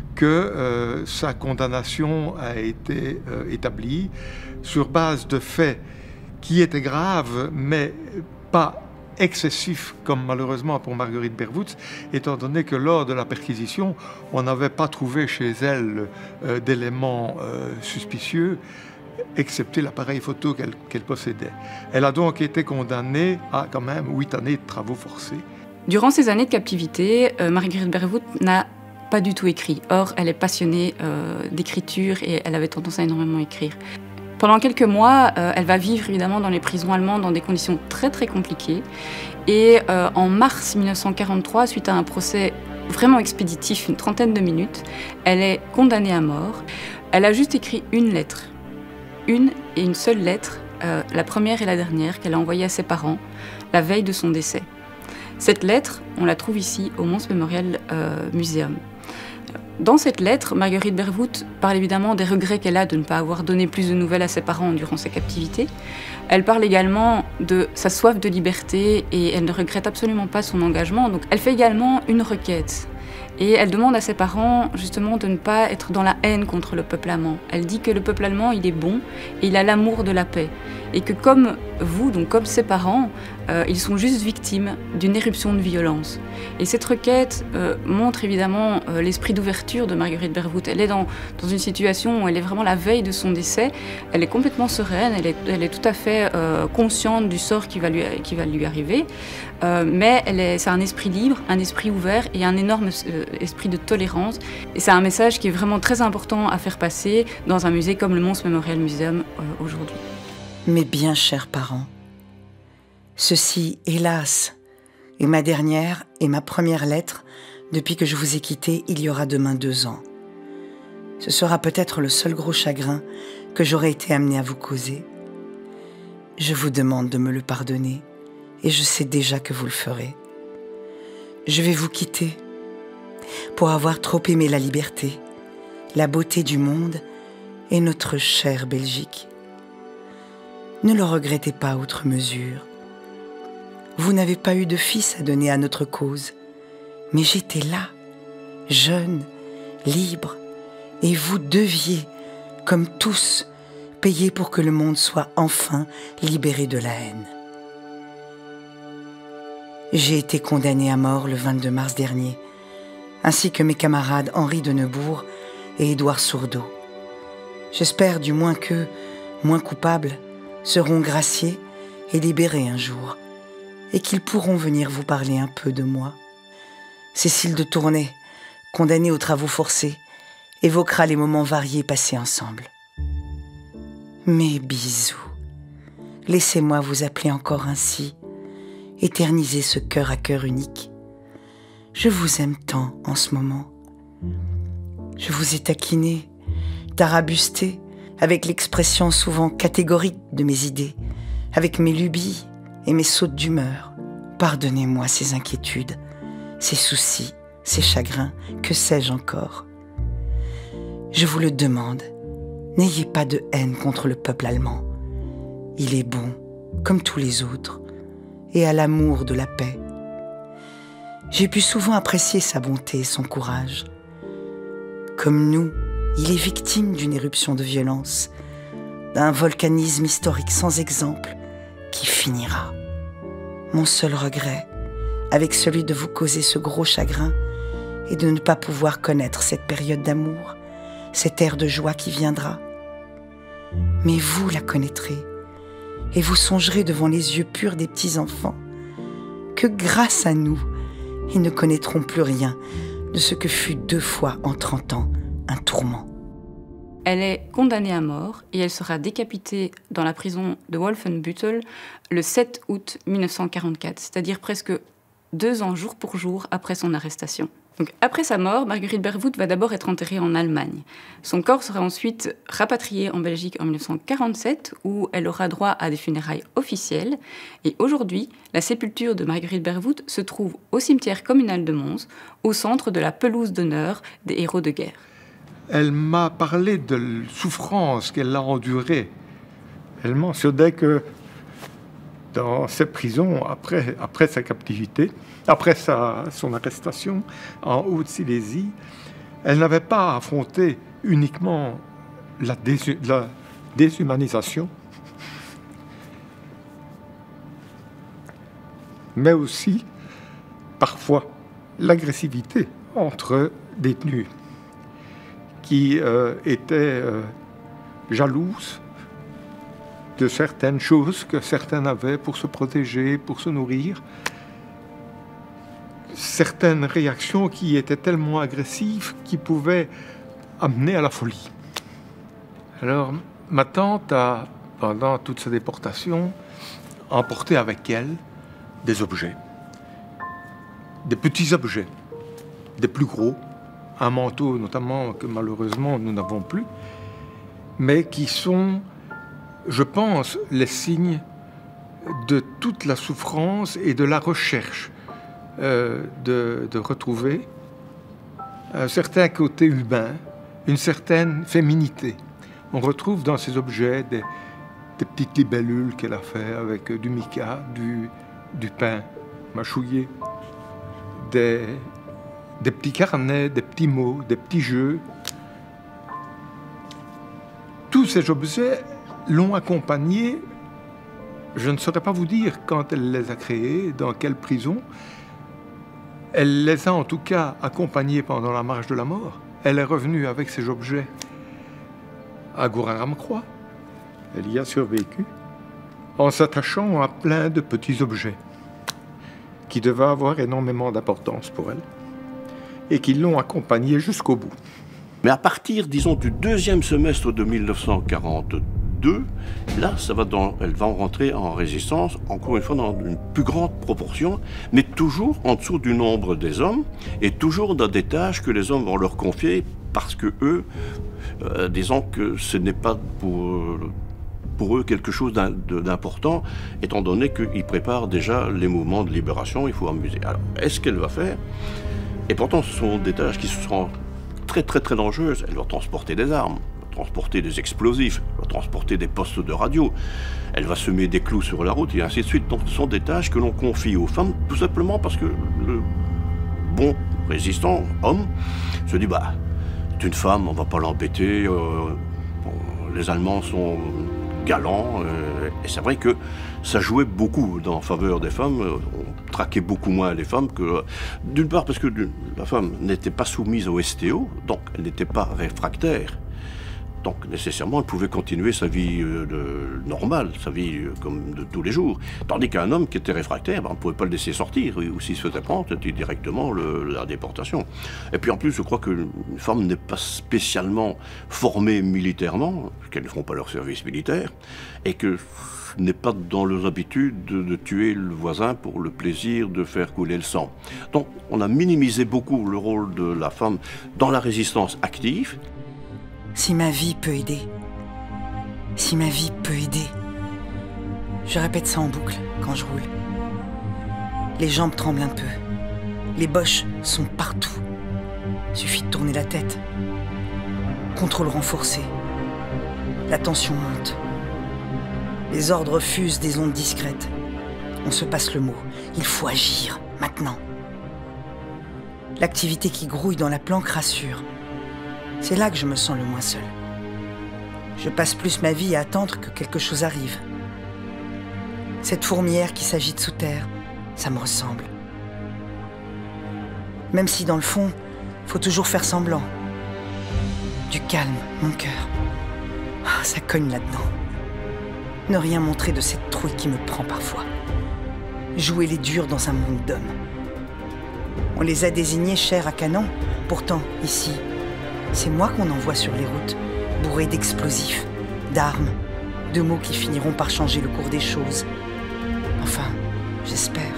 que sa condamnation a été établie sur base de faits qui étaient graves, mais pas excessif, comme malheureusement pour Marguerite Bervoets, étant donné que lors de la perquisition, on n'avait pas trouvé chez elle d'éléments suspicieux, excepté l'appareil photo qu'elle possédait. Elle a donc été condamnée à quand même 8 années de travaux forcés. Durant ces années de captivité, Marguerite Bervoets n'a pas du tout écrit. Or, elle est passionnée d'écriture et elle avait tendance à énormément écrire. Pendant quelques mois, elle va vivre évidemment dans les prisons allemandes dans des conditions très très compliquées. Et en mars 1943, suite à un procès vraiment expéditif, une trentaine de minutes, elle est condamnée à mort. Elle a juste écrit une lettre, une et une seule lettre, la première et la dernière, qu'elle a envoyée à ses parents la veille de son décès. Cette lettre, on la trouve ici au Mons Memorial Museum. Dans cette lettre, Marguerite Bervoets parle évidemment des regrets qu'elle a de ne pas avoir donné plus de nouvelles à ses parents durant sa captivité. Elle parle également de sa soif de liberté et elle ne regrette absolument pas son engagement. Donc elle fait également une requête. Et elle demande à ses parents justement de ne pas être dans la haine contre le peuple allemand. Elle dit que le peuple allemand, il est bon et il a l'amour de la paix. Et que comme vous, donc comme ses parents, ils sont juste victimes d'une éruption de violence. Et cette requête montre évidemment l'esprit d'ouverture de Marguerite Bervoets. Elle est dans une situation où elle est vraiment la veille de son décès. Elle est complètement sereine, elle est tout à fait consciente du sort qui va lui arriver. Mais c'est un esprit libre, un esprit ouvert et un énorme esprit de tolérance. Et c'est un message qui est vraiment très important à faire passer dans un musée comme le Mons Memorial Museum aujourd'hui. Mes bien chers parents, ceci, hélas, est ma dernière et ma première lettre depuis que je vous ai quitté il y aura demain 2 ans. Ce sera peut-être le seul gros chagrin que j'aurai été amenée à vous causer. Je vous demande de me le pardonner et je sais déjà que vous le ferez. Je vais vous quitter pour avoir trop aimé la liberté, la beauté du monde et notre chère Belgique. Ne le regrettez pas outre mesure. Vous n'avez pas eu de fils à donner à notre cause, mais j'étais là, jeune, libre, et vous deviez, comme tous, payer pour que le monde soit enfin libéré de la haine. J'ai été condamnée à mort le 22 mars dernier, ainsi que mes camarades Henri de Neubourg et Édouard Sourdeau. J'espère du moins qu'eux, moins coupables, seront graciés et libérés un jour, et qu'ils pourront venir vous parler un peu de moi. Cécile de Tournai, condamnée aux travaux forcés, évoquera les moments variés passés ensemble. Mes bisous, laissez-moi vous appeler encore ainsi, éterniser ce cœur à cœur unique. Je vous aime tant en ce moment. Je vous ai taquiné, tarabusté, avec l'expression souvent catégorique de mes idées, avec mes lubies et mes sautes d'humeur. Pardonnez-moi ces inquiétudes, ces soucis, ces chagrins, que sais-je encore. Je vous le demande, n'ayez pas de haine contre le peuple allemand. Il est bon, comme tous les autres, et a l'amour de la paix. J'ai pu souvent apprécier sa bonté et son courage. Comme nous, il est victime d'une éruption de violence, d'un volcanisme historique sans exemple qui finira. Mon seul regret, avec celui de vous causer ce gros chagrin, est de ne pas pouvoir connaître cette période d'amour, cet air de joie qui viendra. Mais vous la connaîtrez, et vous songerez devant les yeux purs des petits-enfants que grâce à nous, ils ne connaîtront plus rien de ce que fut 2 fois en 30 ans un tourment. Elle est condamnée à mort et elle sera décapitée dans la prison de Wolfenbüttel le 7 août 1944, c'est-à-dire presque 2 ans jour pour jour après son arrestation. Donc, après sa mort, Marguerite Bervoet va d'abord être enterrée en Allemagne. Son corps sera ensuite rapatrié en Belgique en 1947, où elle aura droit à des funérailles officielles. Et aujourd'hui, la sépulture de Marguerite Bervoet se trouve au cimetière communal de Mons, au centre de la pelouse d'honneur des héros de guerre. Elle m'a parlé de souffrance qu'elle a endurée. Elle mentionnait que dans ces prisons, après sa captivité, après son arrestation en Haute-Silésie, elle n'avait pas affronté uniquement la déshumanisation, mais aussi, parfois, l'agressivité entre détenus qui étaient jalouses de certaines choses que certains avaient pour se protéger, pour se nourrir. Certaines réactions qui étaient tellement agressives qui pouvaient amener à la folie. Alors, ma tante a, pendant toute sa déportation, emporté avec elle des objets. Des petits objets, des plus gros, un manteau notamment que malheureusement nous n'avons plus, mais qui sont, je pense, les signes de toute la souffrance et de la recherche de retrouver un certain côté humain, une certaine féminité. On retrouve dans ces objets des petites libellules qu'elle a fait avec du mica, du pain mâchouillé, des petits carnets, des petits mots, des petits jeux. Tous ces objets l'ont accompagnée. Je ne saurais pas vous dire quand elle les a créés, dans quelle prison. Elle les a en tout cas accompagnés pendant la marche de la mort. Elle est revenue avec ces objets à Gouraramcroix. Elle y a survécu en s'attachant à plein de petits objets qui devaient avoir énormément d'importance pour elle et qui l'ont accompagnée jusqu'au bout. Mais à partir, disons, du 2e semestre de 1942, là, elle va rentrer en résistance, encore une fois, dans une plus grande proportion, mais toujours en dessous du nombre des hommes, et toujours dans des tâches que les hommes vont leur confier, parce que eux, disons que ce n'est pas pour eux quelque chose d'important, étant donné qu'ils préparent déjà les mouvements de libération, il faut amuser. Alors, est-ce qu'elle va faire? Et pourtant, ce sont des tâches qui seront très très très dangereuses. Elle va transporter des armes, elle va transporter des explosifs, elle va transporter des postes de radio, elle va semer des clous sur la route et ainsi de suite. Donc ce sont des tâches que l'on confie aux femmes, tout simplement parce que le bon résistant, homme, se dit, bah, c'est une femme, on va pas l'embêter, les Allemands sont galant. Et c'est vrai que ça jouait beaucoup en faveur des femmes. On traquait beaucoup moins les femmes que... D'une part parce que la femme n'était pas soumise au STO, donc elle n'était pas réfractaire. Donc nécessairement, elle pouvait continuer sa vie normale, sa vie comme de tous les jours. Tandis qu'un homme qui était réfractaire, on ne pouvait pas le laisser sortir. Ou s'il se faisait prendre, c'était directement la déportation. Et puis en plus, je crois qu'une femme n'est pas spécialement formée militairement, qu'elles ne feront pas leur service militaire, et que n'est pas dans leurs habitudes de tuer le voisin pour le plaisir de faire couler le sang. Donc on a minimisé beaucoup le rôle de la femme dans la résistance active. Si ma vie peut aider, si ma vie peut aider, je répète ça en boucle quand je roule. Les jambes tremblent un peu, les boches sont partout. Suffit de tourner la tête. Contrôle renforcé, la tension monte. Les ordres fusent des ondes discrètes. On se passe le mot, il faut agir, maintenant. L'activité qui grouille dans la planque rassure. C'est là que je me sens le moins seul. Je passe plus ma vie à attendre que quelque chose arrive. Cette fourmilière qui s'agite sous terre, ça me ressemble. Même si dans le fond, faut toujours faire semblant. Du calme, mon cœur. Ah, ça cogne là-dedans. Ne rien montrer de cette trouille qui me prend parfois. Jouer les durs dans un monde d'hommes. On les a désignés chair à canon. Pourtant, ici, c'est moi qu'on envoie sur les routes, bourrés d'explosifs, d'armes, de mots qui finiront par changer le cours des choses. Enfin, j'espère.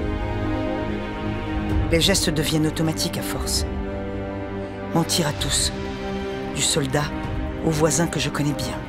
Les gestes deviennent automatiques à force. Mentir à tous, du soldat au voisin que je connais bien.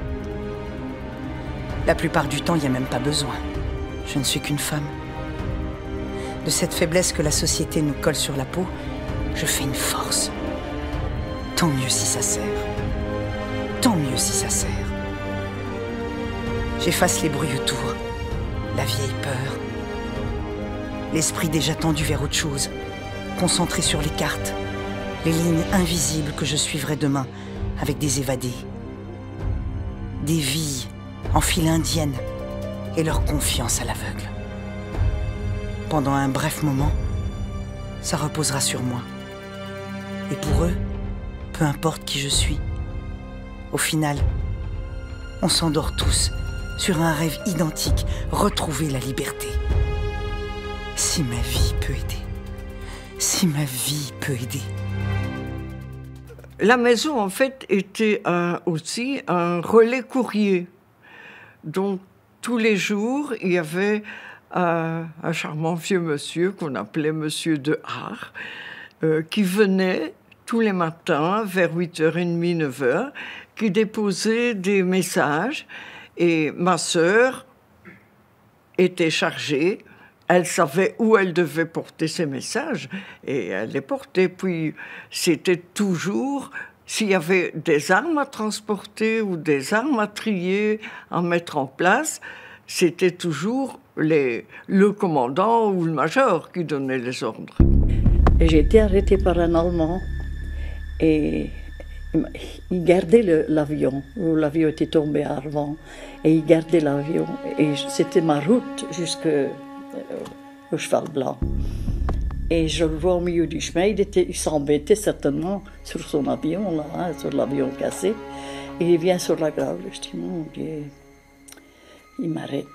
La plupart du temps, il n'y a même pas besoin. Je ne suis qu'une femme. De cette faiblesse que la société nous colle sur la peau, je fais une force. Tant mieux si ça sert. Tant mieux si ça sert. J'efface les bruits autour, la vieille peur. L'esprit déjà tendu vers autre chose, concentré sur les cartes, les lignes invisibles que je suivrai demain avec des évadés. Des vies en file indienne et leur confiance à l'aveugle. Pendant un bref moment, ça reposera sur moi. Et pour eux, peu importe qui je suis. Au final, on s'endort tous sur un rêve identique, retrouver la liberté. Si ma vie peut aider, si ma vie peut aider. La maison, en fait, était aussi un relais courrier. Donc, tous les jours, il y avait un charmant vieux monsieur qu'on appelait Monsieur de Haar, qui venait tous les matins, vers 8h30, 9h, qui déposait des messages. Et ma sœur était chargée. Elle savait où elle devait porter ses messages. Et elle les portait. Puis, c'était toujours... S'il y avait des armes à transporter ou des armes à trier, à mettre en place, c'était toujours le commandant ou le major qui donnait les ordres. J'ai été arrêtée par un Allemand. Et il gardait l'avion, où l'avion était tombé avant, et il gardait l'avion. Et c'était ma route jusqu'au Cheval Blanc. Et je le vois au milieu du chemin, il s'embêtait certainement sur son avion, là, hein, sur l'avion cassé. Et il vient sur la grave, je dis, mon Dieu, il m'arrête,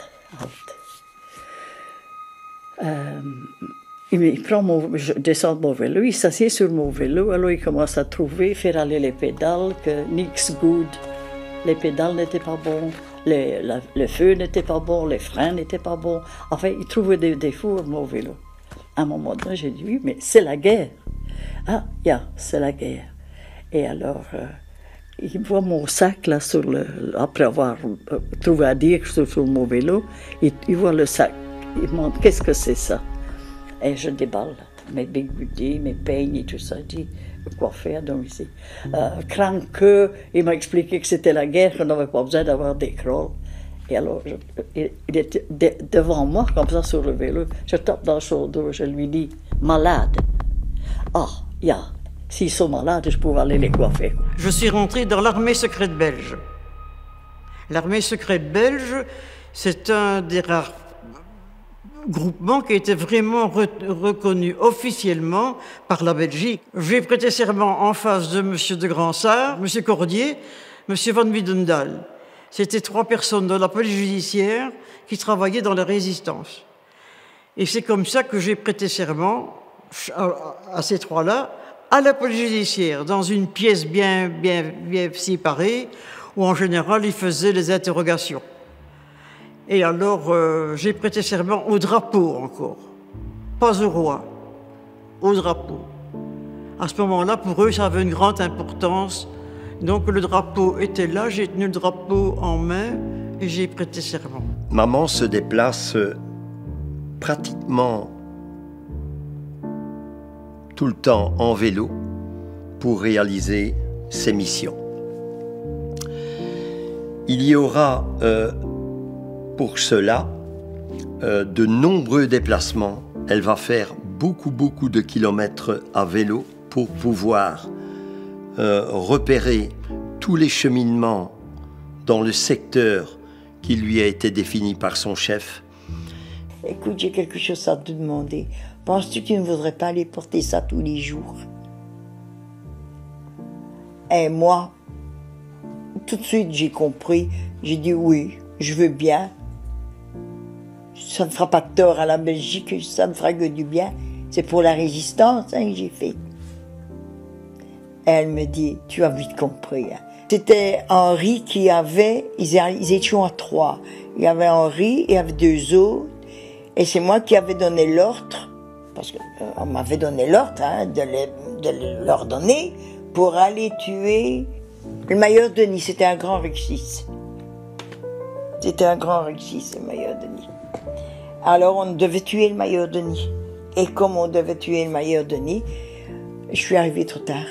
je descends de mon vélo, il s'assied sur mon vélo, alors il commence à faire aller les pédales, que nix good, les pédales n'étaient pas bons, le feu n'était pas bon, les freins n'étaient pas bons. Enfin, il trouvait des défauts à mon vélo. À un moment donné, j'ai dit, oui, mais c'est la guerre. Ah, c'est la guerre. Et alors, il voit mon sac, là, après avoir trouvé à dire sur mon vélo, il voit le sac. Il me demande, qu'est-ce que c'est ça? Et je déballe mes bigoudis, mes peignes et tout ça. Il dit, quoi faire donc ici? Cranque, il m'a expliqué que c'était la guerre, qu'on n'avait pas besoin d'avoir des crolles. Et alors, il était devant moi, comme ça, sur le vélo. Je tape dans le shoulder, je lui dis, malade. Ah, s'ils sont malades, je pouvais aller les coiffer. Je suis rentrée dans l'armée secrète belge. L'armée secrète belge, c'est un des rares groupements qui a été vraiment reconnu officiellement par la Belgique. J'ai prêté serment en face de M. de Gransart, M. Cordier, M. Van Wiedendaal. C'était 3 personnes de la police judiciaire qui travaillaient dans la résistance. Et c'est comme ça que j'ai prêté serment à ces 3-là, à la police judiciaire, dans une pièce bien séparée, où en général ils faisaient les interrogations. Et alors j'ai prêté serment au drapeau encore, pas au roi, au drapeau. À ce moment-là, pour eux, ça avait une grande importance. Donc le drapeau était là, j'ai tenu le drapeau en main et j'ai prêté serment. Maman se déplace pratiquement tout le temps en vélo pour réaliser ses missions. Il y aura pour cela de nombreux déplacements. Elle va faire beaucoup de kilomètres à vélo pour pouvoir repérer tous les cheminements dans le secteur qui lui a été défini par son chef. Écoute, j'ai quelque chose à te demander. Penses-tu que tu ne voudrais pas aller porter ça tous les jours? Et moi, tout de suite, j'ai compris. J'ai dit oui, je veux bien. Ça ne fera pas de tort à la Belgique, ça ne fera que du bien. C'est pour la résistance que j'ai fait. Et elle me dit, tu as vite compris. Hein. C'était Henri qui avait, ils étaient à 3. Il y avait Henri, il y avait 2 autres. Et c'est moi qui avais donné l'ordre, parce qu'on m'avait donné l'ordre de leur donner pour aller tuer le Major Denis. C'était un grand Rexis. C'était un grand Rexis, le Major Denis. Alors on devait tuer le Major Denis. Et comme on devait tuer le Major Denis, je suis arrivée trop tard.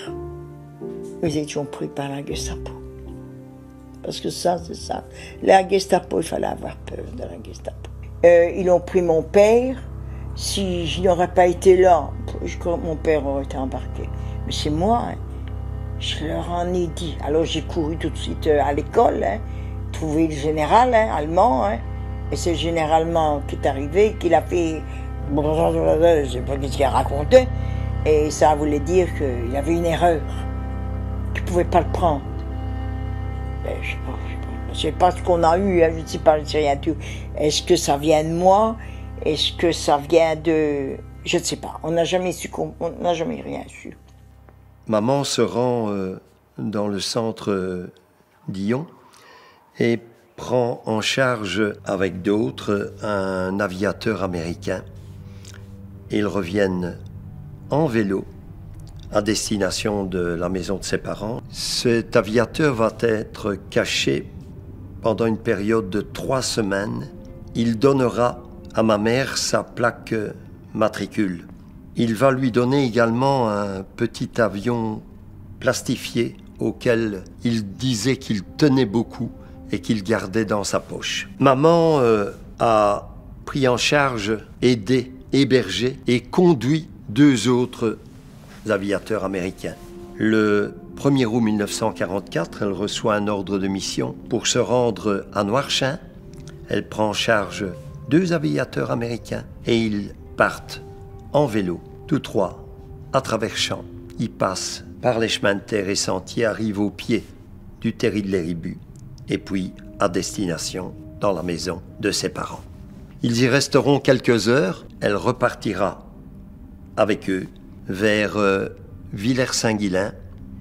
Nous étions pris par la Gestapo. Parce que ça, c'est ça. La Gestapo, il fallait avoir peur de la Gestapo. Ils ont pris mon père. Si je n'aurais pas été là, je crois que mon père aurait été embarqué. Mais c'est moi, hein. Je leur en ai dit. Alors j'ai couru tout de suite à l'école, hein, trouver le général allemand. Hein. Et c'est le général allemand qui est arrivé, qui l'a fait... Je ne sais pas ce qu'il a raconté. Et ça voulait dire qu'il y avait une erreur. Qu'il ne pouvait pas le prendre. Ben, je ne sais pas ce qu'on a eu, hein, je ne sais pas, je ne sais rien du tout. Est-ce que ça vient de moi? Est-ce que ça vient de... Je ne sais pas, on n'a jamais su, on n'a jamais rien su. Maman se rend dans le centre d'Yon et prend en charge avec d'autres un aviateur américain. Ils reviennent en vélo à destination de la maison de ses parents. Cet aviateur va être caché pendant une période de 3 semaines. Il donnera à ma mère sa plaque matricule. Il va lui donner également un petit avion plastifié auquel il disait qu'il tenait beaucoup et qu'il gardait dans sa poche. Maman a pris en charge, aidé, hébergé et conduit 2 autres aviateurs américains. Le 1er août 1944, elle reçoit un ordre de mission pour se rendre à Noirchain. Elle prend en charge 2 aviateurs américains et ils partent en vélo, tous 3, à travers champs. Ils passent par les chemins de terre et sentiers, arrivent au pied du terri de l'Éribu et puis à destination dans la maison de ses parents. Ils y resteront quelques heures. Elle repartira avec eux vers Villers-Saint-Guilain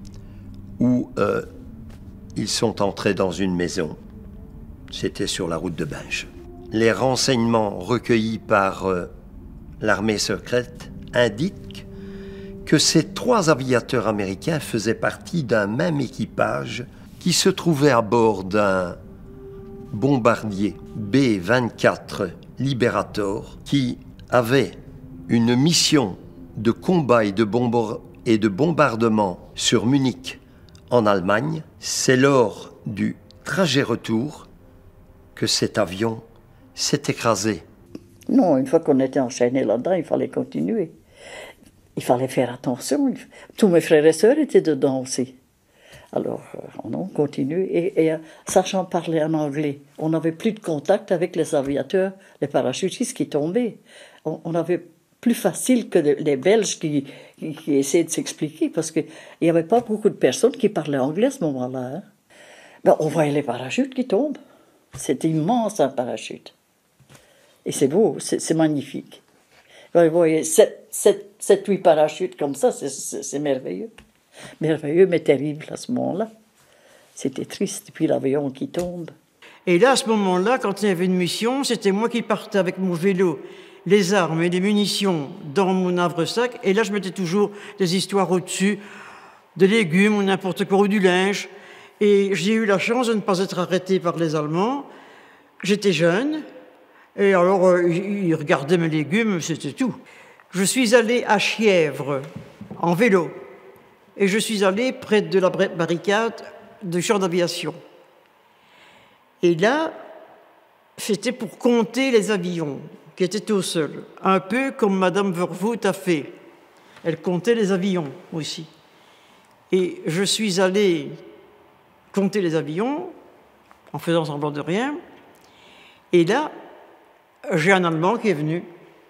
où ils sont entrés dans une maison. C'était sur la route de Binche. Les renseignements recueillis par l'armée secrète indiquent que ces 3 aviateurs américains faisaient partie d'un même équipage qui se trouvait à bord d'un bombardier B-24 Liberator qui avait une mission de combat et de bombardement sur Munich en Allemagne. C'est lors du trajet retour que cet avion s'est écrasé. Non, une fois qu'on était enchaînés là-dedans, il fallait continuer. Il fallait faire attention. Tous mes frères et sœurs étaient dedans aussi. Alors, on continue, et sachant parler en anglais, on n'avait plus de contact avec les aviateurs, les parachutistes qui tombaient. On avait plus facile que les Belges qui essayaient de s'expliquer, parce qu'il n'y avait pas beaucoup de personnes qui parlaient anglais à ce moment-là. Hein. Ben, on voyait les parachutes qui tombent. C'est immense, un parachute. Et c'est beau, c'est magnifique. Vous voyez, 7-8 parachutes comme ça, c'est merveilleux. Merveilleux, mais terrible à ce moment-là. C'était triste, puis l'avion qui tombe. Et là, à ce moment-là, quand il y avait une mission, c'était moi qui partais avec mon vélo, les armes et les munitions dans mon havre-sac. Et là, je mettais toujours des histoires au-dessus, des légumes ou n'importe quoi, ou du linge. Et j'ai eu la chance de ne pas être arrêté par les Allemands. J'étais jeune, et alors ils regardaient mes légumes, c'était tout. Je suis allé à Chièvre, en vélo, et je suis allé près de la barricade du champ d'aviation. Et là, c'était pour compter les avions qui étaient au sol, un peu comme Madame Vervoort a fait. Elle comptait les avions aussi. Et je suis allé compter les avions, en faisant semblant de rien. Et là, j'ai un Allemand qui est venu.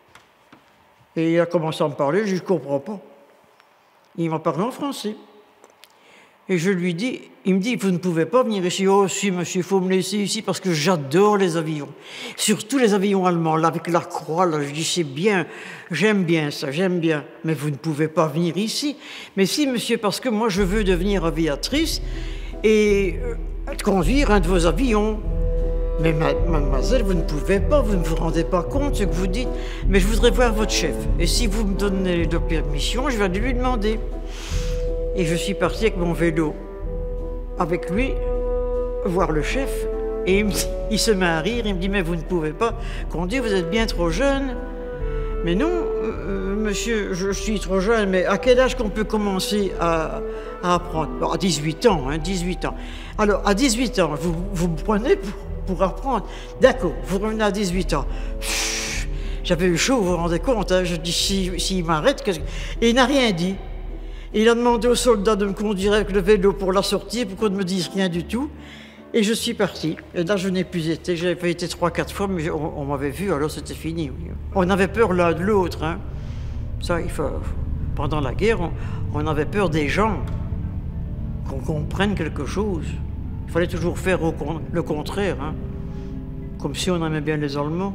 Et il a commencé à me parler, je ne comprends pas. Il m'a parlé en français. Et je lui dis, il me dit, vous ne pouvez pas venir ici. Oh si, monsieur, il faut me laisser ici parce que j'adore les avions. Surtout les avions allemands, là, avec la croix, là, je dis, c'est bien, j'aime bien ça, j'aime bien. Mais vous ne pouvez pas venir ici. Mais si, monsieur, parce que moi, je veux devenir aviatrice et conduire un de vos avions. Mais mademoiselle, vous ne pouvez pas, vous ne vous rendez pas compte de ce que vous dites. Mais je voudrais voir votre chef. Et si vous me donnez de permission, je vais aller lui demander. Et je suis parti avec mon vélo, avec lui, voir le chef. Et il se met à rire, il me dit, mais vous ne pouvez pas conduire, vous êtes bien trop jeune. Mais non, monsieur, je suis trop jeune, mais à quel âge qu'on peut commencer à apprendre? Bon, à 18 ans, hein, 18 ans. Alors, à 18 ans, vous me prenez pour apprendre. D'accord, vous revenez à 18 ans. J'avais eu chaud, vous vous rendez compte, hein, je dis, s'il m'arrête, et il n'a rien dit. Il a demandé aux soldats de me conduire avec le vélo pour la sortie, pour qu'on ne me dise rien du tout. Et je suis parti. Et là, je n'ai plus été. J'avais été 3-4 fois, mais on m'avait vu, alors c'était fini. On avait peur l'un de l'autre. Hein. Ça, pendant la guerre, on avait peur des gens, qu'on comprenne quelque chose. Il fallait toujours faire le contraire, hein. Comme si on aimait bien les Allemands.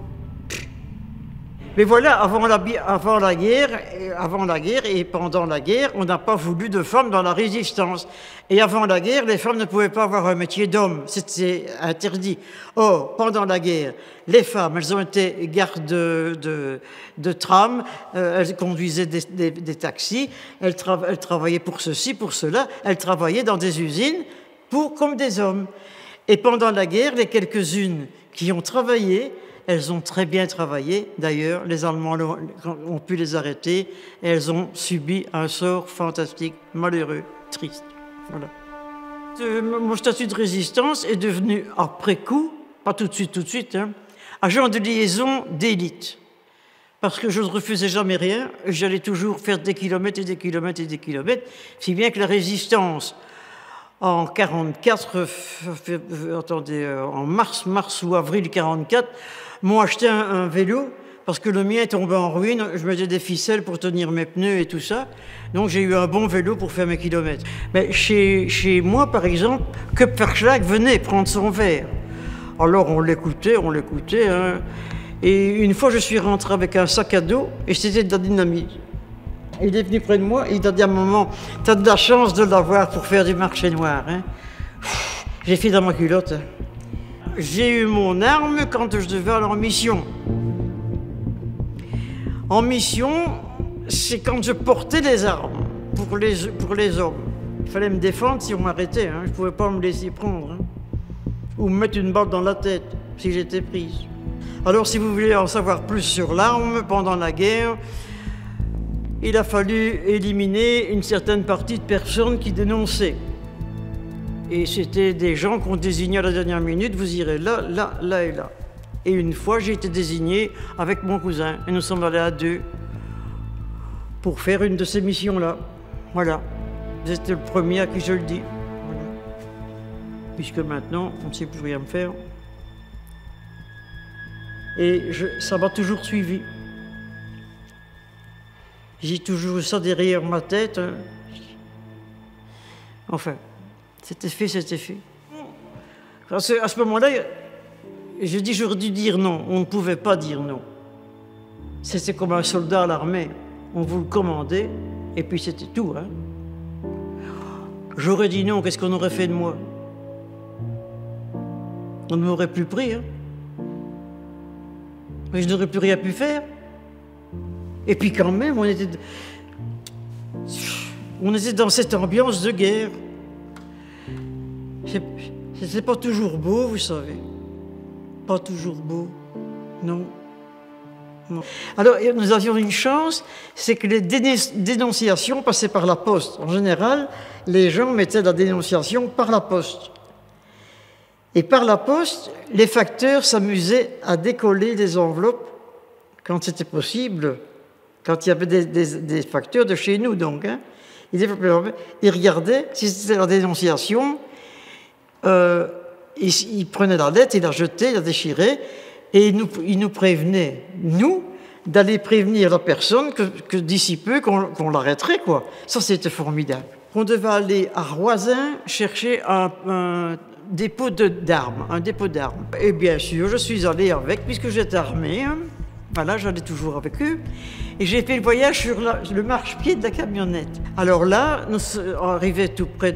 Mais voilà, avant la guerre et pendant la guerre, on n'a pas voulu de femmes dans la résistance. Et avant la guerre, les femmes ne pouvaient pas avoir un métier d'homme, c'était interdit. Or, pendant la guerre, les femmes, elles ont été gardes de tram, elles conduisaient des taxis, elles travaillaient pour ceci, pour cela, elles travaillaient dans des usines comme des hommes. Et pendant la guerre, les quelques-unes qui ont travaillé, elles ont très bien travaillé. D'ailleurs, les Allemands ont pu les arrêter et elles ont subi un sort fantastique, malheureux, triste. Voilà. Mon statut de résistance est devenu, après coup, pas tout de suite, hein, agent de liaison d'élite. Parce que je ne refusais jamais rien, j'allais toujours faire des kilomètres et des kilomètres et des kilomètres, si bien que la résistance, en 44, en mars ou avril 44, m'ont acheté un vélo parce que le mien est tombé en ruine. Je mettais des ficelles pour tenir mes pneus et tout ça. Donc j'ai eu un bon vélo pour faire mes kilomètres. Mais chez moi, par exemple, Kupferschlag venait prendre son verre. Alors on l'écoutait. Hein. Et une fois, je suis rentré avec un sac à dos et c'était de la dynamite. Il est venu près de moi et il a dit à un moment, « T'as de la chance de l'avoir pour faire du marché noir. Hein. » J'ai fait dans ma culotte. J'ai eu mon arme quand je devais aller en mission. En mission, c'est quand je portais les armes pour les hommes. Il fallait me défendre si on m'arrêtait. Hein. Je ne pouvais pas me laisser prendre. Hein. Ou me mettre une balle dans la tête si j'étais prise. Alors, si vous voulez en savoir plus sur l'arme pendant la guerre, il a fallu éliminer une certaine partie de personnes qui dénonçaient. Et c'était des gens qu'on désignait à la dernière minute, vous irez là, là, là et là. Et une fois, j'ai été désigné avec mon cousin, et nous sommes allés à 2 pour faire une de ces missions-là. Voilà. C'était le premier à qui je le dis. Voilà. puisque maintenant, on ne sait plus rien me faire. Et ça m'a toujours suivi. J'ai toujours eu ça derrière ma tête. Hein. Enfin, c'était fait, c'était fait. Parce qu'à ce moment-là, j'ai dit j'aurais dû dire non. On ne pouvait pas dire non. C'était comme un soldat à l'armée. On vous le commandait, et puis c'était tout. Hein. J'aurais dit non, qu'est-ce qu'on aurait fait de moi? On ne m'aurait plus pris. Hein. Mais je n'aurais plus rien pu faire. Et puis quand même, on était dans cette ambiance de guerre. C'était pas toujours beau, vous savez. Pas toujours beau, non. Non. Alors, nous avions une chance, c'est que les dénonciations passaient par la poste. En général, les gens mettaient la dénonciation par la poste. Et par la poste, les facteurs s'amusaient à décoller des enveloppes quand c'était possible, quand il y avait des facteurs de chez nous, donc. Hein. Ils regardaient si c'était la dénonciation, ils prenaient la lettre, ils la jetaient, ils la déchiraient, et ils nous prévenaient, nous, d'aller prévenir la personne que d'ici peu, qu'on l'arrêterait, quoi. Ça, c'était formidable. On devait aller à Roisin chercher un dépôt d'armes, Et bien sûr, je suis allé avec, puisque j'étais armé, hein. Voilà, j'allais toujours avec eux. Et j'ai fait le voyage sur le marchepied de la camionnette. Alors là, nous arrivons tout près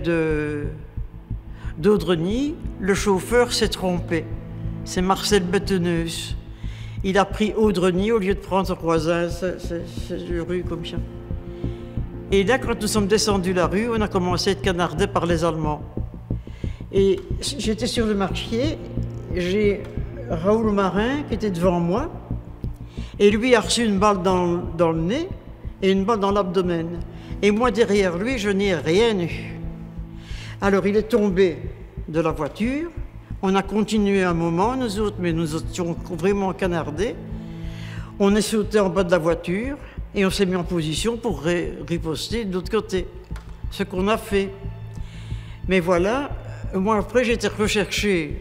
d'Audreny. Le chauffeur s'est trompé. C'est Marcel Betteneuse. Il a pris Audreny au lieu de prendre Roisin. C'est une rue comme ça. Et là, quand nous sommes descendus la rue, on a commencé à être canardés par les Allemands. Et j'étais sur le marchepied. J'ai Raoul Marin qui était devant moi. Et lui a reçu une balle dans le nez et une balle dans l'abdomen. Et moi, derrière lui, je n'ai rien eu. Alors, il est tombé de la voiture. On a continué un moment, nous autres, mais nous étions vraiment canardés. On est sauté en bas de la voiture et on s'est mis en position pour riposter de l'autre côté. Ce qu'on a fait. Mais voilà, moi, après, j'ai été rechercher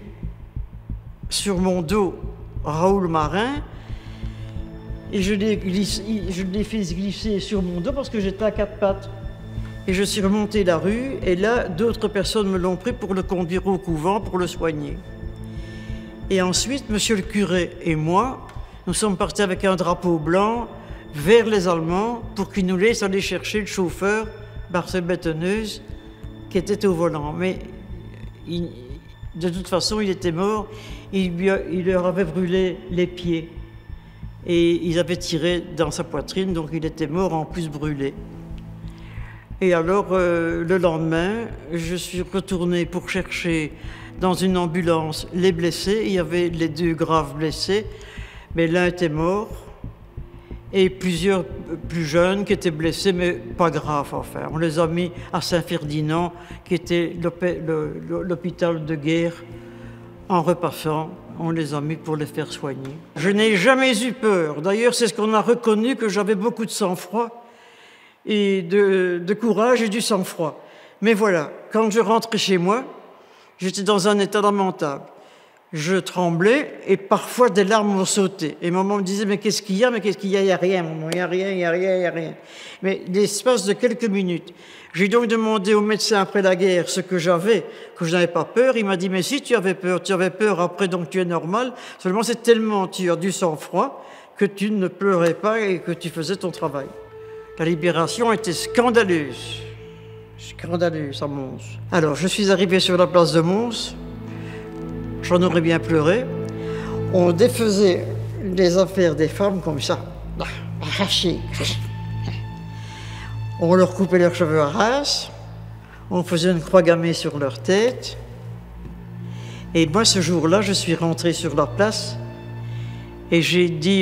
sur mon dos Raoul Marin. Et je l'ai fait glisser sur mon dos parce que j'étais à quatre pattes. Et je suis remonté la rue, et là, d'autres personnes me l'ont pris pour le conduire au couvent, pour le soigner. Et ensuite, monsieur le curé et moi, nous sommes partis avec un drapeau blanc vers les Allemands pour qu'ils nous laissent aller chercher le chauffeur, Marcel Betteneuse, qui était au volant. Mais de toute façon, il était mort, il leur avait brûlé les pieds. Et ils avaient tiré dans sa poitrine, donc il était mort en plus brûlé. Et alors, le lendemain, je suis retourné pour chercher dans une ambulance les blessés. Il y avait les 2 graves blessés, mais l'un était mort, et plusieurs plus jeunes qui étaient blessés, mais pas graves, enfin. On les a mis à Saint-Ferdinand, qui était l'hôpital de guerre, en repassant. On les a mis pour les faire soigner. Je n'ai jamais eu peur. D'ailleurs, c'est ce qu'on a reconnu, que j'avais beaucoup de sang-froid et de courage et du sang-froid. Mais voilà, quand je rentrais chez moi, j'étais dans un état lamentable. Je tremblais et parfois des larmes m'ont sauté. Et maman me disait, mais qu'est-ce qu'il y a? Mais qu'est-ce qu'il y a? Il n'y a rien, maman, il n'y a rien, il n'y a rien, il n'y a rien. Mais l'espace de quelques minutes. J'ai donc demandé au médecin après la guerre ce que j'avais, que je n'avais pas peur. Il m'a dit, mais si tu avais peur après, donc tu es normal. Seulement c'est tellement, tu as du sang-froid que tu ne pleurais pas et que tu faisais ton travail. La libération était scandaleuse. Scandaleuse à Mons. Alors, je suis arrivé sur la place de Mons. J'en aurais bien pleuré. On défaisait les affaires des femmes comme ça, arrachées. On leur coupait leurs cheveux à ras, on faisait une croix gammée sur leur tête. Et moi, ce jour-là, je suis rentré sur la place et j'ai dit,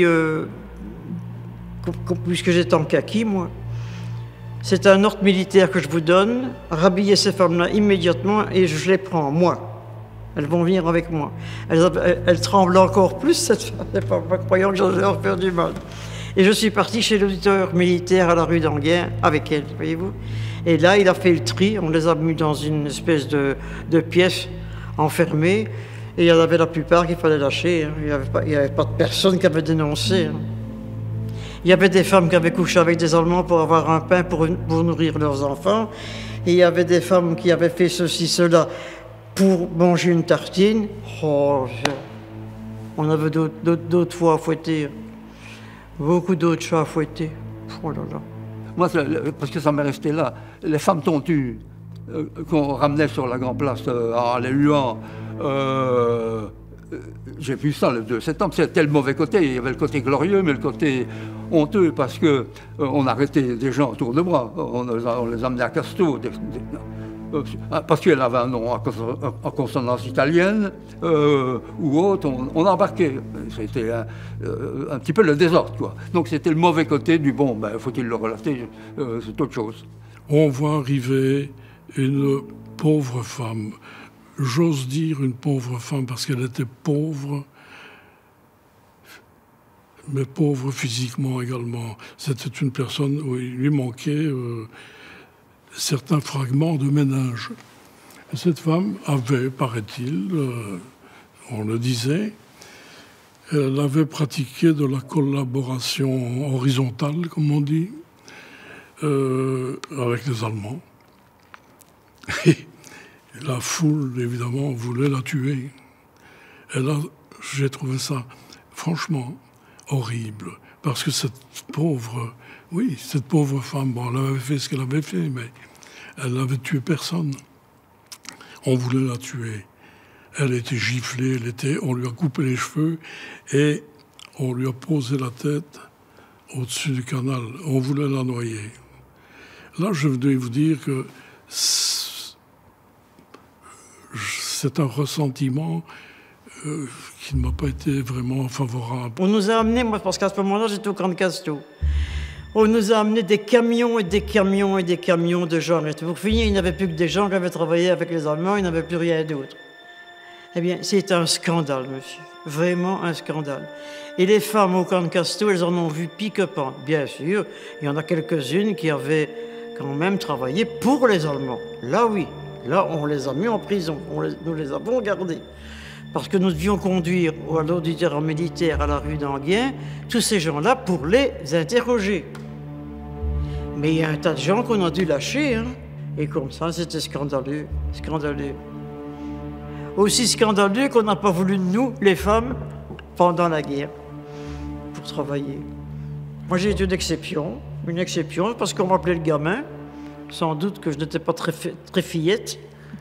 puisque j'étais en kaki, moi, c'est un ordre militaire que je vous donne, rhabillez ces femmes-là immédiatement et je les prends, moi. Elles vont venir avec moi. Elles tremblent encore plus, cette femme, croyant que j'allais leur faire du mal. Et je suis parti chez l'auditeur militaire à la rue d'Anguin avec elle, voyez-vous. Et là, il a fait le tri, on les a mis dans une espèce de pièce enfermés. Et il y en avait la plupart qu'il fallait lâcher. Hein. Il n'y avait pas de personne qui avait dénoncé. Hein. Il y avait des femmes qui avaient couché avec des Allemands pour avoir un pain pour nourrir leurs enfants. Et il y avait des femmes qui avaient fait ceci, cela pour manger une tartine. Oh, on avait d'autres fois à fouetter. Beaucoup d'autres chats à fouetter. Oh là là. Moi, parce que ça m'est resté là, les femmes tontues qu'on ramenait sur la Grande Place en les huant, j'ai vu ça le 2 septembre, c'était le mauvais côté. Il y avait le côté glorieux, mais le côté honteux, parce qu'on arrêtait des gens autour de moi. On les amenait à Casto, parce qu'elle avait un nom en consonance italienne ou autre, on embarquait. C'était un petit peu le désordre, quoi. Donc c'était le mauvais côté du bon, ben, faut-il le relater, c'est autre chose. On voit arriver une pauvre femme. J'ose dire une pauvre femme parce qu'elle était pauvre, mais pauvre physiquement également. C'était une personne où il lui manquait certains fragments de ménage. Et cette femme avait, paraît-il, on le disait, elle avait pratiqué de la collaboration horizontale, comme on dit, avec les Allemands. Et la foule, évidemment, voulait la tuer. Et là, j'ai trouvé ça, franchement, horrible. Parce que cette pauvre femme, bon, elle avait fait ce qu'elle avait fait, mais elle n'avait tué personne. On voulait la tuer. Elle était giflée, on lui a coupé les cheveux et on lui a posé la tête au-dessus du canal. On voulait la noyer. Là, je voudrais vous dire que c'est un ressentiment qui ne m'a pas été vraiment favorable. On nous a amené, moi, parce qu'à ce moment-là, j'étais au camp de Casto. On nous a amené des camions et des camions et des camions de gens. Et pour finir, il n'y avait plus que des gens qui avaient travaillé avec les Allemands, il n'y avait plus rien d'autre. Eh bien, c'est un scandale, monsieur. Vraiment un scandale. Et les femmes au camp de Casto, elles en ont vu pique-pente. Bien sûr, il y en a quelques-unes qui avaient quand même travaillé pour les Allemands. Là, oui. Là, on les a mis en prison. Nous les avons gardés. Parce que nous devions conduire à l'auditoire militaire à la rue d'Enghien tous ces gens-là pour les interroger. Mais il y a un tas de gens qu'on a dû lâcher. Hein. Et comme ça, c'était scandaleux. Scandaleux. Aussi scandaleux qu'on n'a pas voulu de nous, les femmes, pendant la guerre, pour travailler. Moi, j'ai été une exception parce qu'on m'appelait le gamin. Sans doute que je n'étais pas très fillette.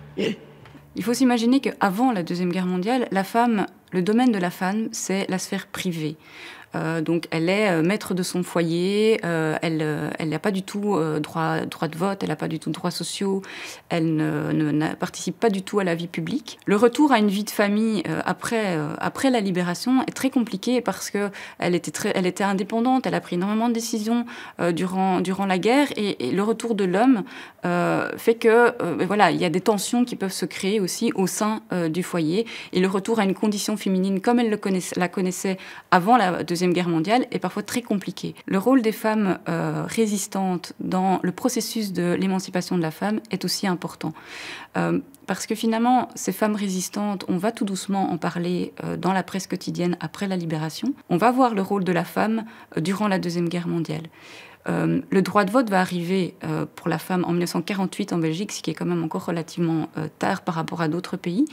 Il faut s'imaginer qu'avant la Deuxième Guerre mondiale, la femme, le domaine de la femme, c'est la sphère privée. Donc elle est maître de son foyer, elle n'a pas du tout droit de vote, elle n'a pas du tout de droits sociaux, elle ne participe pas du tout à la vie publique. Le retour à une vie de famille après la libération est très compliqué parce qu'elle était indépendante, elle a pris énormément de décisions durant la guerre et le retour de l'homme fait que voilà, il y a des tensions qui peuvent se créer aussi au sein du foyer et le retour à une condition féminine comme elle la connaissait avant la Deuxième Guerre mondiale est parfois très compliqué. Le rôle des femmes résistantes dans le processus de l'émancipation de la femme est aussi important. Parce que finalement, ces femmes résistantes, on va tout doucement en parler dans la presse quotidienne après la libération. On va voir le rôle de la femme durant la Deuxième Guerre mondiale. Le droit de vote va arriver pour la femme en 1948 en Belgique, ce qui est quand même encore relativement tard par rapport à d'autres pays.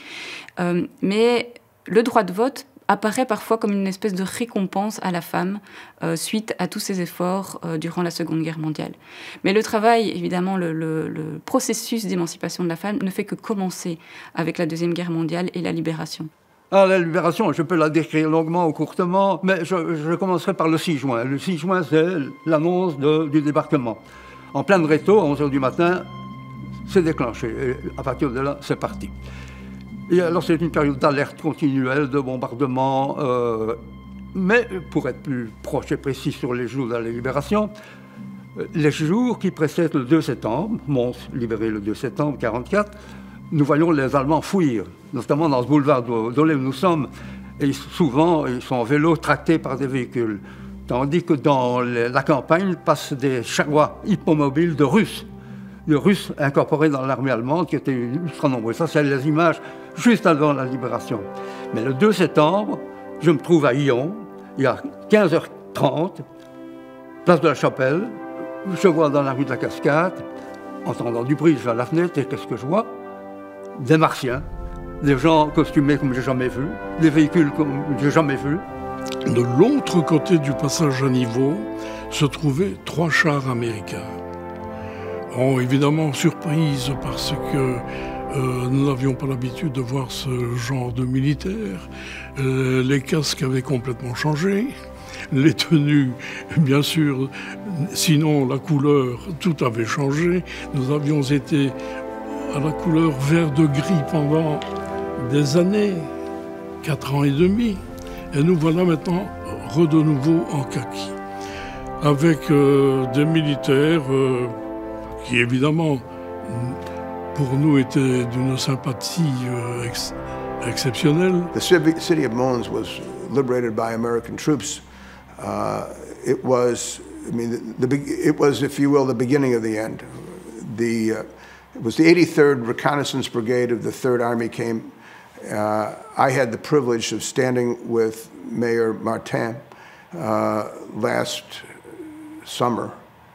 Mais le droit de vote apparaît parfois comme une espèce de récompense à la femme suite à tous ses efforts durant la Seconde Guerre mondiale. Mais le travail, évidemment, le processus d'émancipation de la femme ne fait que commencer avec la Deuxième Guerre mondiale et la libération. Ah, la libération, je peux la décrire longuement ou courtement, mais je commencerai par le 6 juin. Le 6 juin, c'est l'annonce du débarquement. En pleine réto, à 11h du matin, c'est déclenché. Et à partir de là, c'est parti. Et alors, c'est une période d'alerte continuelle, de bombardement, mais pour être plus proche et précis sur les jours de la libération, les jours qui précèdent le 2 septembre, Mons libéré le 2 septembre 1944, nous voyons les Allemands fuir, notamment dans ce boulevard d'Olé où nous sommes, et souvent ils sont en vélo tractés par des véhicules, tandis que dans la campagne passent des charrois hippomobiles de Russes incorporés dans l'armée allemande qui étaient ultra nombreux. Ça, c'est les images juste avant la libération. Mais le 2 septembre, je me trouve à Lyon, il y a 15h30, place de la Chapelle, je vois dans la rue de la Cascade, entendant du bruit, je vais à la fenêtre et qu'est-ce que je vois? Des Martiens, des gens costumés comme j'ai jamais vu, des véhicules comme j'ai jamais vu. De l'autre côté du passage à niveau se trouvaient 3 chars américains. Évidemment surprise parce que nous n'avions pas l'habitude de voir ce genre de militaires. Les casques avaient complètement changé, les tenues, bien sûr, sinon la couleur, tout avait changé. Nous avions été à la couleur vert de gris pendant des années, 4 ans et demi. Et nous voilà maintenant de nouveau en kaki, avec des militaires qui évidemment pour nous étaient d'une sympathie exceptionnelle. The city of Mons was liberated by American troops. It was, I mean, it was, if you will, the beginning of the end. It was the 83rd Reconnaissance Brigade of the 3rd Army came. I had the privilege of standing with Mayor Martin last summer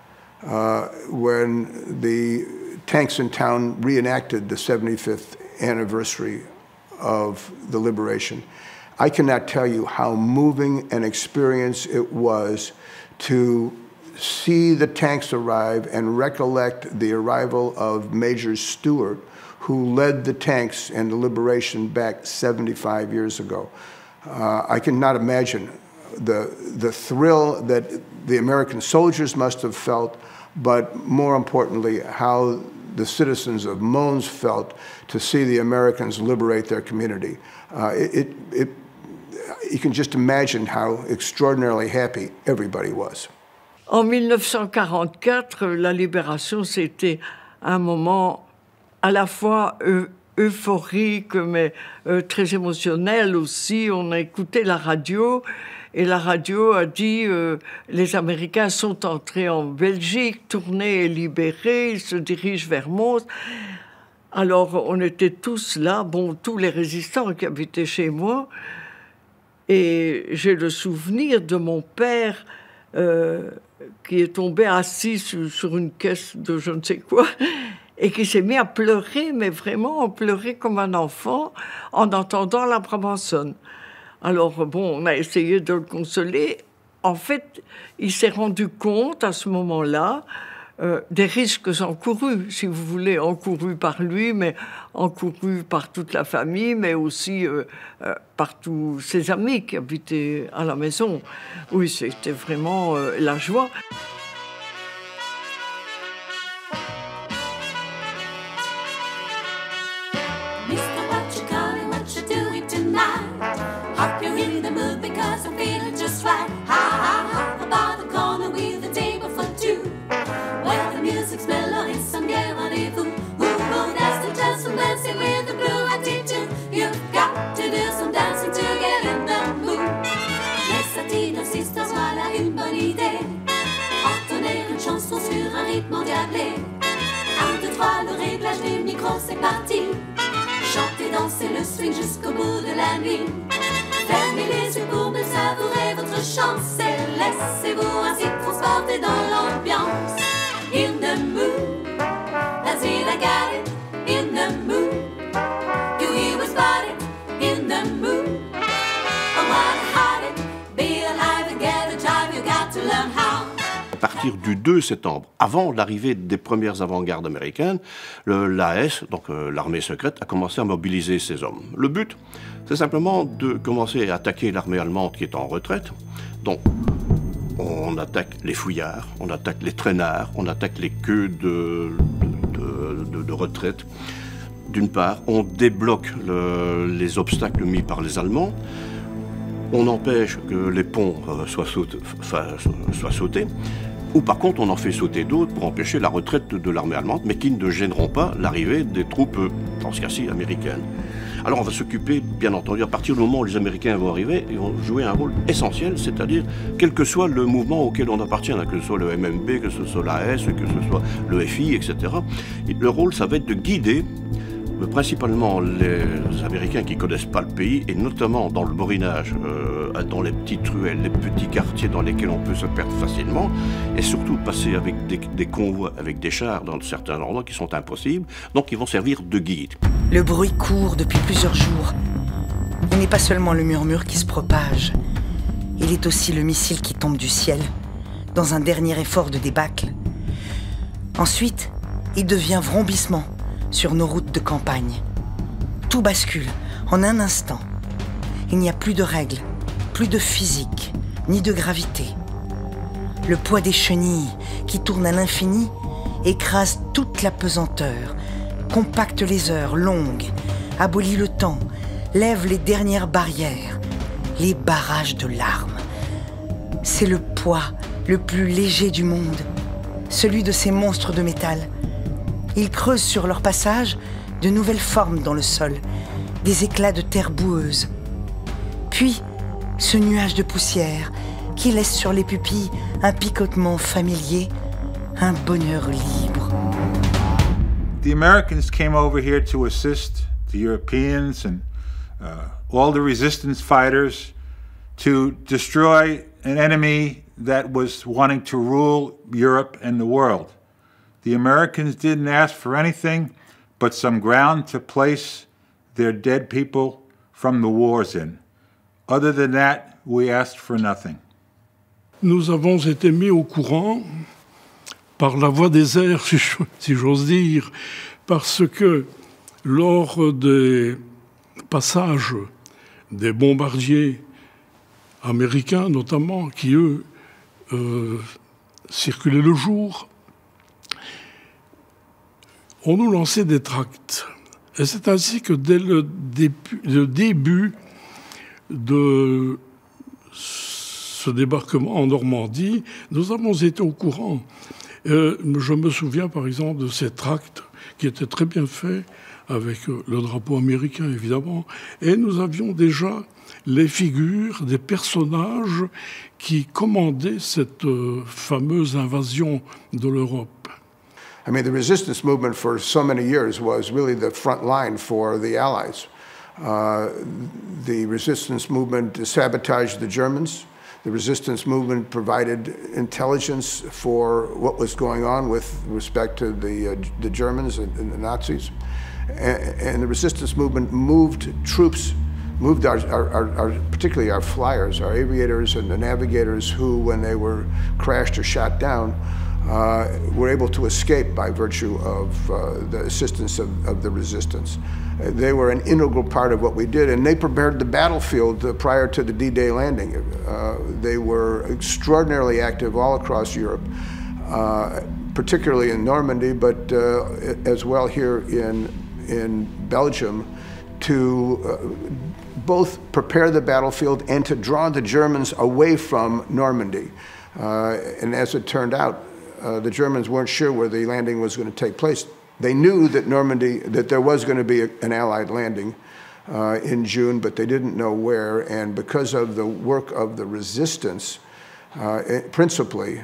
when the tanks in town reenacted the 75th anniversary of the liberation. I cannot tell you how moving an experience it was to see the tanks arrive and recollect the arrival of Major Stewart, who led the tanks and the liberation back 75 years ago. I cannot imagine the thrill that the American soldiers must have felt, but more importantly, how the citizens of Mons felt to see the Americans liberate their community. You can just imagine how extraordinarily happy everybody was. En 1944, la libération, c'était un moment à la fois euphorique, mais très émotionnel aussi. On a écouté la radio, et la radio a dit les Américains sont entrés en Belgique, Tournai est libéré, ils se dirigent vers Mons. Alors, on était tous là, bon, tous les résistants qui habitaient chez moi, et j'ai le souvenir de mon père qui est tombé assis sur une caisse de je ne sais quoi, et qui s'est mis à pleurer, mais vraiment pleurer comme un enfant en entendant la Brabançonne. Alors, bon, on a essayé de le consoler. En fait, il s'est rendu compte à ce moment-là des risques encourus, si vous voulez, encourus par lui, mais encourus par toute la famille, mais aussi par tous ses amis qui habitaient à la maison. Oui, c'était vraiment la joie. Les micros, c'est parti. Chantez, dansez le swing jusqu'au bout de la nuit. Fermez les yeux pour me savourer votre chance et laissez-vous ainsi transporter dans l'ambiance. In the mood, that's it, I got it. In the mood, you hear us spot it. In the mood, I wanna hide it. Be alive and get a job, you got to learn how. À partir du 2 septembre, avant l'arrivée des premières avant-gardes américaines, l'AS, donc l'armée secrète, a commencé à mobiliser ses hommes. Le but, c'est simplement de commencer à attaquer l'armée allemande qui est en retraite. Donc, on attaque les fouillards, on attaque les traînards, on attaque les queues de retraite. D'une part, on débloque les obstacles mis par les Allemands. On empêche que les ponts soient sautés. Ou par contre, on en fait sauter d'autres pour empêcher la retraite de l'armée allemande, mais qui ne gêneront pas l'arrivée des troupes, dans ce cas-ci, américaines. Alors on va s'occuper, bien entendu, à partir du moment où les Américains vont arriver, ils vont jouer un rôle essentiel, c'est-à-dire, quel que soit le mouvement auquel on appartient, que ce soit le MMB, que ce soit l'AS, que ce soit le FI, etc. Le rôle, ça va être de guider Principalement les Américains qui ne connaissent pas le pays, et notamment dans le Borinage, dans les petites ruelles, les petits quartiers dans lesquels on peut se perdre facilement, et surtout passer avec des convois, avec des chars dans certains endroits qui sont impossibles, donc ils vont servir de guide. Le bruit court depuis plusieurs jours. Il n'est pas seulement le murmure qui se propage, il est aussi le missile qui tombe du ciel, dans un dernier effort de débâcle. Ensuite, il devient vrombissement sur nos routes de campagne. Tout bascule en un instant. Il n'y a plus de règles, plus de physique, ni de gravité. Le poids des chenilles qui tournent à l'infini écrase toute la pesanteur, compacte les heures longues, abolit le temps, lève les dernières barrières, les barrages de larmes. C'est le poids le plus léger du monde, celui de ces monstres de métal. Ils creusent sur leur passage de nouvelles formes dans le sol, des éclats de terre boueuse. Puis, ce nuage de poussière qui laisse sur les pupilles un picotement familier, un bonheur libre. The Americans came over here to assist the Europeans and all the resistance fighters to destroy an enemy that was wanting to rule Europe and the world. The Americans didn't ask for anything but some ground to place their dead people from the wars in. Other than that, we asked for nothing. Nous avons été mis au courant par la voie des airs, si j'ose dire, parce que lors des passages des bombardiers américains notamment, qui eux circulaient le jour, on nous lançait des tracts. Et c'est ainsi que dès le début de ce débarquement en Normandie, nous avons été au courant. Je me souviens par exemple de ces tracts qui étaient très bien faits, avec le drapeau américain évidemment, et nous avions déjà les figures des personnages qui commandaient cette fameuse invasion de l'Europe. I mean, the resistance movement for so many years was really the front line for the Allies. The resistance movement sabotaged the Germans. The resistance movement provided intelligence for what was going on with respect to the Germans and the Nazis. And the resistance movement moved troops, moved particularly our flyers, our aviators and the navigators who, when they were crashed or shot down, were able to escape by virtue of the assistance of the resistance. They were an integral part of what we did, and they prepared the battlefield prior to the D-Day landing. They were extraordinarily active all across Europe, particularly in Normandy, but as well here in Belgium, to both prepare the battlefield and to draw the Germans away from Normandy. And as it turned out, the Germans weren't sure where the landing was going to take place. They knew that that there was going to be an Allied landing in June, but they didn't know where. And because of the work of the resistance, principally,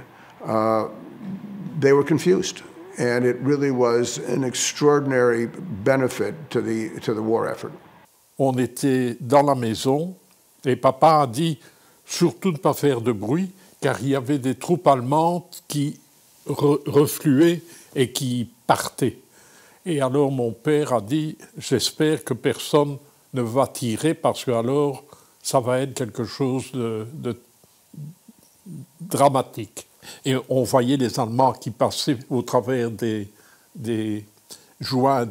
they were confused. And it really was an extraordinary benefit to the war effort. On était dans la maison et papa a dit surtout ne pas faire de bruit car il y avait des troupes allemandes qui refluaient et qui partaient. Et alors mon père a dit j'espère que personne ne va tirer parce que alors ça va être quelque chose de dramatique. Et on voyait les Allemands qui passaient au travers des joints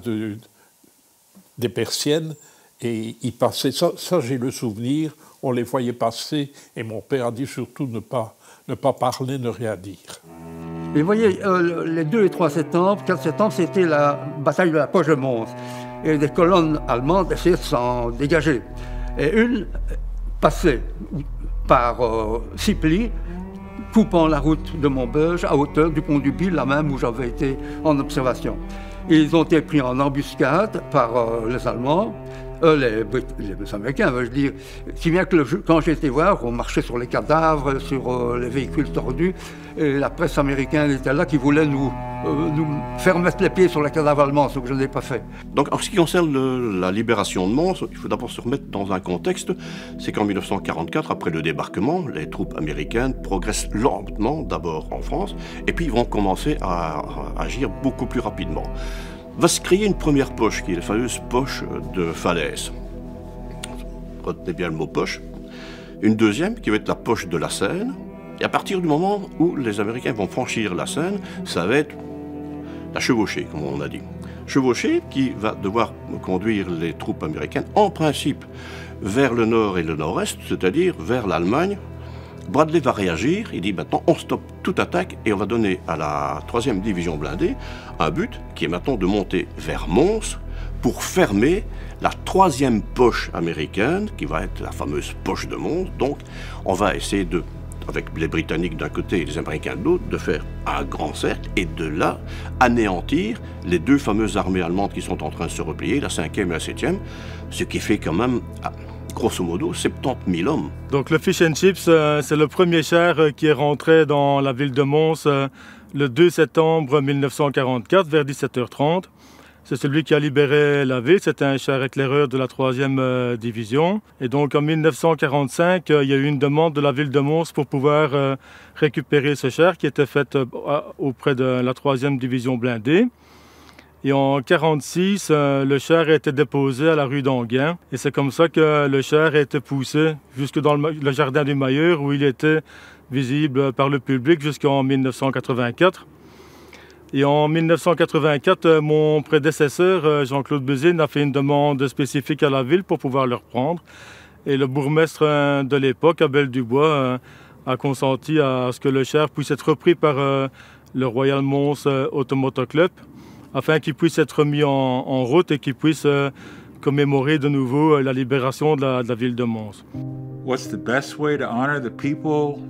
des persiennes et ils passaient, ça j'ai le souvenir, on les voyait passer et mon père a dit surtout ne pas parler, ne rien dire. Et vous voyez, les 2 et 3 septembre, 4 septembre, c'était la bataille de la Poche de Mons. Et des colonnes allemandes essayaient de s'en dégager. Et une passait par Ciply, coupant la route de Montbeuge à hauteur du pont du Pile, là même où j'avais été en observation. Et ils ont été pris en embuscade par les Allemands, Les Américains, je veux dire. Si bien que quand j'ai été voir, on marchait sur les cadavres, sur les véhicules tordus, et la presse américaine était là qui voulait nous faire mettre les pieds sur les cadavres allemands, ce que je n'ai pas fait. Donc en ce qui concerne la libération de Mons, il faut d'abord se remettre dans un contexte, c'est qu'en 1944, après le débarquement, les troupes américaines progressent lentement, d'abord en France, et puis ils vont commencer à agir beaucoup plus rapidement. Va se créer une première poche, qui est la fameuse poche de Falaise. Retenez bien le mot poche. Une deuxième, qui va être la poche de la Seine. Et à partir du moment où les Américains vont franchir la Seine, ça va être la chevauchée, comme on a dit. Chevauchée qui va devoir conduire les troupes américaines, en principe, vers le nord et le nord-est, c'est-à-dire vers l'Allemagne. Bradley va réagir, il dit maintenant on stoppe toute attaque et on va donner à la 3e division blindée un but qui est maintenant de monter vers Mons pour fermer la 3e poche américaine qui va être la fameuse poche de Mons. Donc on va essayer de, avec les Britanniques d'un côté et les Américains de l'autre, de faire un grand cercle et de là anéantir les deux fameuses armées allemandes qui sont en train de se replier, la 5e et la 7e, ce qui fait quand même grosso modo 70 000 hommes. Donc le Fish and Chips, c'est le premier char qui est rentré dans la ville de Mons le 2 septembre 1944 vers 17h30. C'est celui qui a libéré la ville, c'était un char éclaireur de la 3e division. Et donc en 1945, il y a eu une demande de la ville de Mons pour pouvoir récupérer ce char qui était fait auprès de la 3e division blindée. Et en 1946, le char a été déposé à la rue d'Anguin. Et c'est comme ça que le char a été poussé jusque dans le jardin du Mailleur, où il était visible par le public jusqu'en 1984. Et en 1984, mon prédécesseur, Jean-Claude Bézine, a fait une demande spécifique à la ville pour pouvoir le reprendre. Et le bourgmestre de l'époque, Abel Dubois, a consenti à ce que le char puisse être repris par le Royal Mons Automotor Club, afin qu'il puisse être mis en route et qu'il puisse commémorer de nouveau la libération de la ville de Mons. What's the best way to honor the people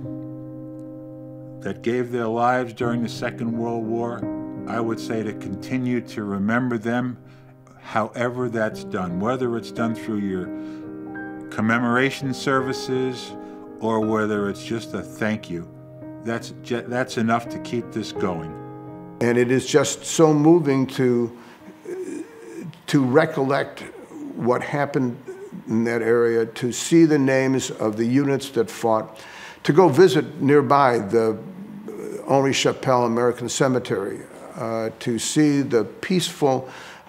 that gave their lives during the Second World War? I would say to continue to remember them, however that's done, whether it's done through your commemoration services or whether it's just a thank you. That's enough to keep this going. And it is just so moving to recollect what happened in that area, to see the names of the units that fought, to go visit nearby the Henri Chapelle American Cemetery, to see the peaceful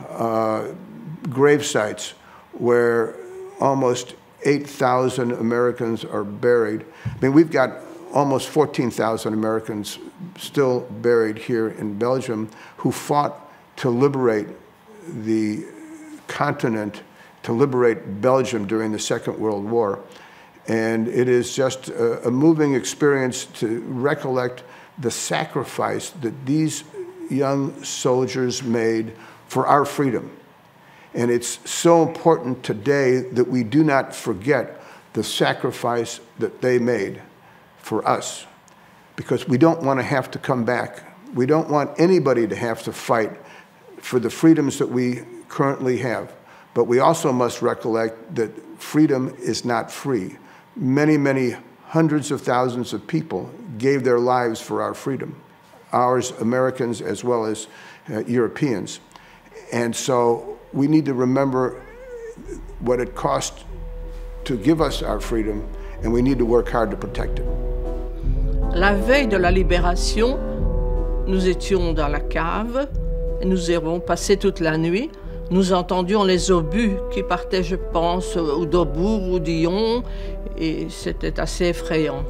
grave sites where almost 8,000 Americans are buried. I mean, we've got almost 14,000 Americans still buried here in Belgium who fought to liberate the continent, to liberate Belgium during the Second World War. And it is just a moving experience to recollect the sacrifice that these young soldiers made for our freedom. And it's so important today that we do not forget the sacrifice that they made for us, because we don't want to have to come back. We don't want anybody to have to fight for the freedoms that we currently have. But we also must recollect that freedom is not free. Many, many hundreds of thousands of people gave their lives for our freedom, ours Americans as well as Europeans. And so we need to remember what it cost to give us our freedom, and we need to work hard to protect it. La veille de la libération, nous étions dans la cave et nous avons passé toute la nuit. Nous entendions les obus qui partaient, je pense, ou d'Aubourg ou d'Yon, et c'était assez effrayant.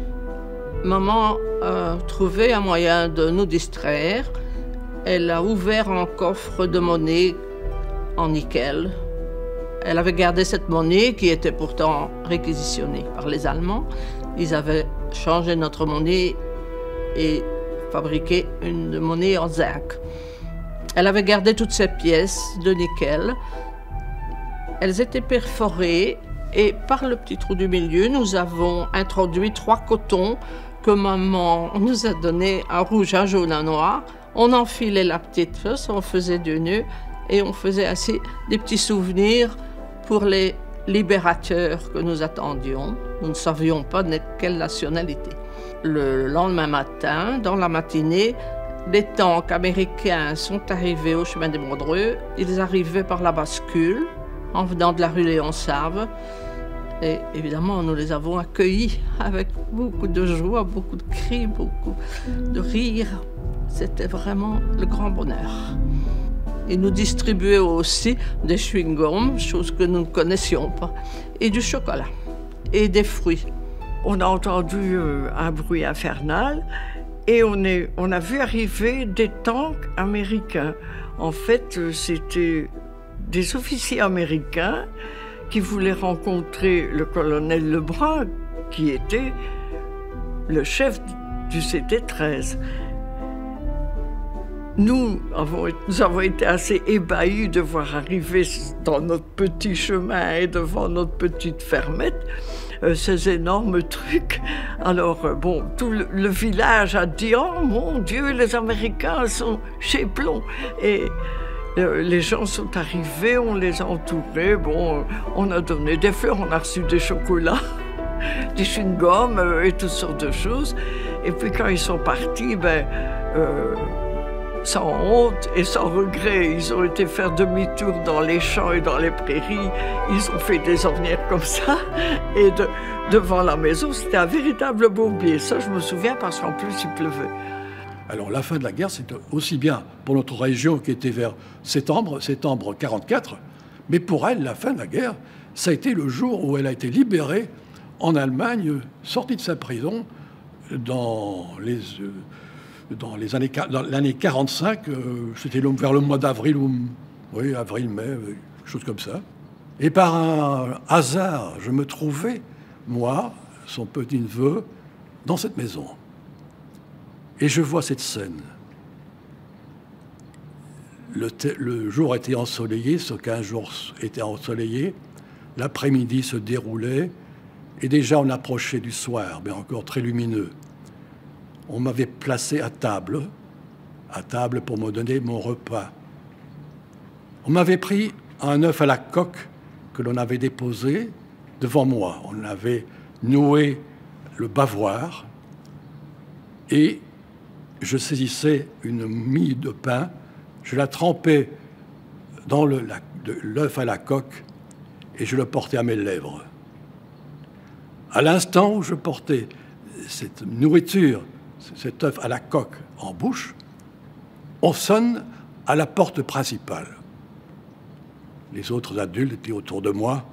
Maman a trouvé un moyen de nous distraire. Elle a ouvert un coffre de monnaie en nickel. Elle avait gardé cette monnaie qui était pourtant réquisitionnée par les Allemands. Ils avaient changé notre monnaie et fabriqué une monnaie en zinc. Elle avait gardé toutes ces pièces de nickel. Elles étaient perforées et par le petit trou du milieu, nous avons introduit 3 cotons que maman nous a donné, un rouge, un jaune, un noir. On enfilait la petite fesse, on faisait 2 nœuds et on faisait ainsi des petits souvenirs pour les libérateurs que nous attendions. Nous ne savions pas de quelle nationalité. Le lendemain matin, dans la matinée, les tanks américains sont arrivés au chemin des Mondreux. Ils arrivaient par la bascule, en venant de la rue Léon-Save. Et évidemment, nous les avons accueillis avec beaucoup de joie, beaucoup de cris, beaucoup de rires. C'était vraiment le grand bonheur. Ils nous distribuaient aussi des chewing-gums, chose que nous ne connaissions pas, et du chocolat, et des fruits. On a entendu un bruit infernal et on a vu arriver des tanks américains. En fait, c'était des officiers américains qui voulaient rencontrer le colonel Lebrun, qui était le chef du CT-13. Nous avons été assez ébahis de voir arriver dans notre petit chemin et devant notre petite fermette ces énormes trucs. Alors, bon, tout le village a dit « Oh mon Dieu, les Américains sont chez Plon !» Et les gens sont arrivés, on les a entourés, bon, on a donné des fleurs, on a reçu des chocolats, des chewing-gums et toutes sortes de choses. Et puis quand ils sont partis, sans honte et sans regret, ils ont été faire demi-tour dans les champs et dans les prairies. Ils ont fait des ornières comme ça. Et devant la maison, c'était un véritable bourbier. Ça, je me souviens parce qu'en plus, il pleuvait. Alors, la fin de la guerre, c'était aussi bien pour notre région qui était vers septembre 44, mais pour elle, la fin de la guerre, ça a été le jour où elle a été libérée en Allemagne, sortie de sa prison dans l'année 45, c'était vers le mois d'avril, oui, avril-mai, chose comme ça. Et par un hasard, je me trouvais, moi, son petit-neveu, dans cette maison. Et je vois cette scène. Le jour était ensoleillé, ce 15 jours était ensoleillé, l'après-midi se déroulait, et déjà on approchait du soir, mais encore très lumineux. On m'avait placé à table pour me donner mon repas. On m'avait pris un œuf à la coque que l'on avait déposé devant moi. On avait noué le bavoir et je saisissais une mie de pain, je la trempais dans l'œuf à la coque et je le portais à mes lèvres. À l'instant où je portais cette nourriture, cet œuf à la coque en bouche, on sonne à la porte principale. Les autres adultes étaient autour de moi.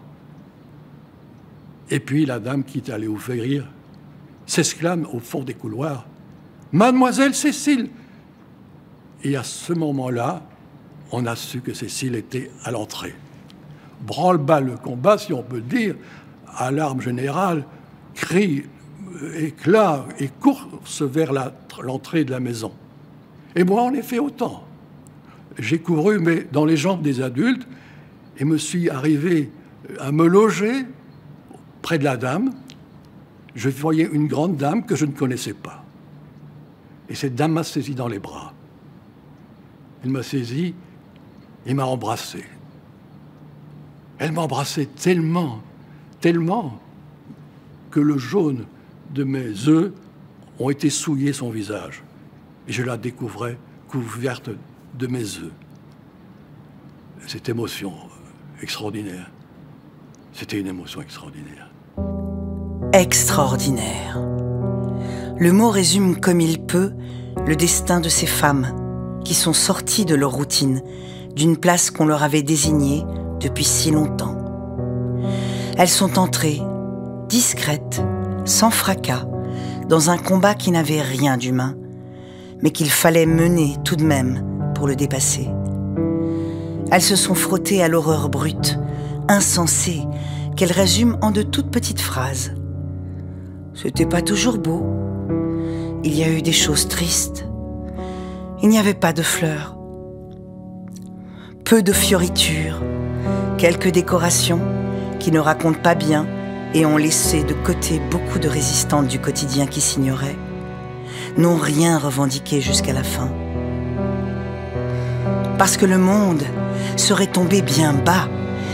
Et puis la dame qui est allée ouvrir s'exclame au fond des couloirs « Mademoiselle Cécile !» Et à ce moment-là, on a su que Cécile était à l'entrée. Branle-bas le combat, si on peut dire, alarme générale, cri, éclat et course vers l'entrée de la maison. Et moi, en ai fait autant. J'ai couru, mais dans les jambes des adultes, et me suis arrivé à me loger près de la dame. Je voyais une grande dame que je ne connaissais pas. Et cette dame m'a saisi dans les bras. Elle m'a saisi et m'a embrassé. Elle m'a embrassé tellement, tellement, que le jaune de mes œufs ont été souillés son visage. Et je la découvrais couverte de mes œufs. Cette émotion extraordinaire. C'était une émotion extraordinaire. Extraordinaire. Le mot résume comme il peut le destin de ces femmes qui sont sorties de leur routine, d'une place qu'on leur avait désignée depuis si longtemps. Elles sont entrées, discrètes, sans fracas, dans un combat qui n'avait rien d'humain, mais qu'il fallait mener tout de même pour le dépasser. Elles se sont frottées à l'horreur brute, insensée, qu'elles résument en de toutes petites phrases. C'était pas toujours beau. Il y a eu des choses tristes. Il n'y avait pas de fleurs. Peu de fioritures, quelques décorations qui ne racontent pas bien et ont laissé de côté beaucoup de résistantes du quotidien qui s'ignoraient, n'ont rien revendiqué jusqu'à la fin. Parce que le monde serait tombé bien bas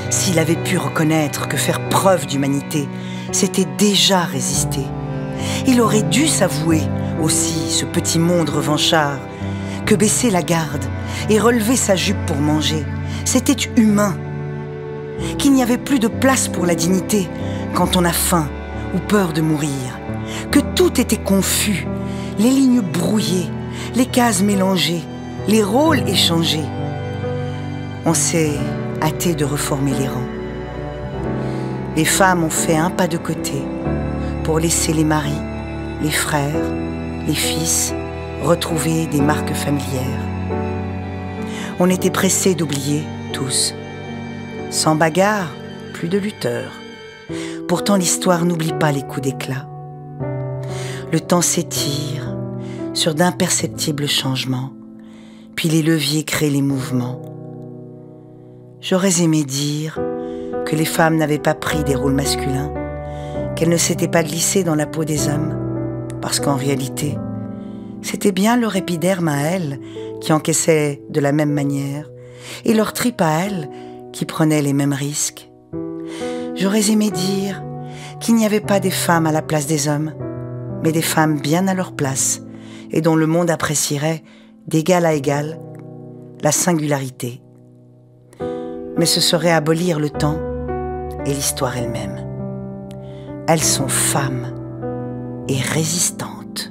S'il avait pu reconnaître que faire preuve d'humanité, c'était déjà résister, il aurait dû s'avouer aussi, ce petit monde revanchard, que baisser la garde et relever sa jupe pour manger, c'était humain. Qu'il n'y avait plus de place pour la dignité quand on a faim ou peur de mourir. Que tout était confus, les lignes brouillées, les cases mélangées, les rôles échangés. On s'est hâté de reformer les rangs. Les femmes ont fait un pas de côté pour laisser les maris, les frères, les fils retrouver des marques familières. On était pressés d'oublier tous. Sans bagarre, plus de lutteurs. Pourtant l'histoire n'oublie pas les coups d'éclat. Le temps s'étire sur d'imperceptibles changements, puis les leviers créent les mouvements. J'aurais aimé dire que les femmes n'avaient pas pris des rôles masculins, qu'elles ne s'étaient pas glissées dans la peau des hommes, parce qu'en réalité, c'était bien leur épiderme à elles qui encaissait de la même manière, et leur tripe à elles qui prenait les mêmes risques. J'aurais aimé dire qu'il n'y avait pas des femmes à la place des hommes, mais des femmes bien à leur place, et dont le monde apprécierait d'égal à égal la singularité. Mais ce serait abolir le temps et l'histoire elle-même. Elles sont femmes et résistantes.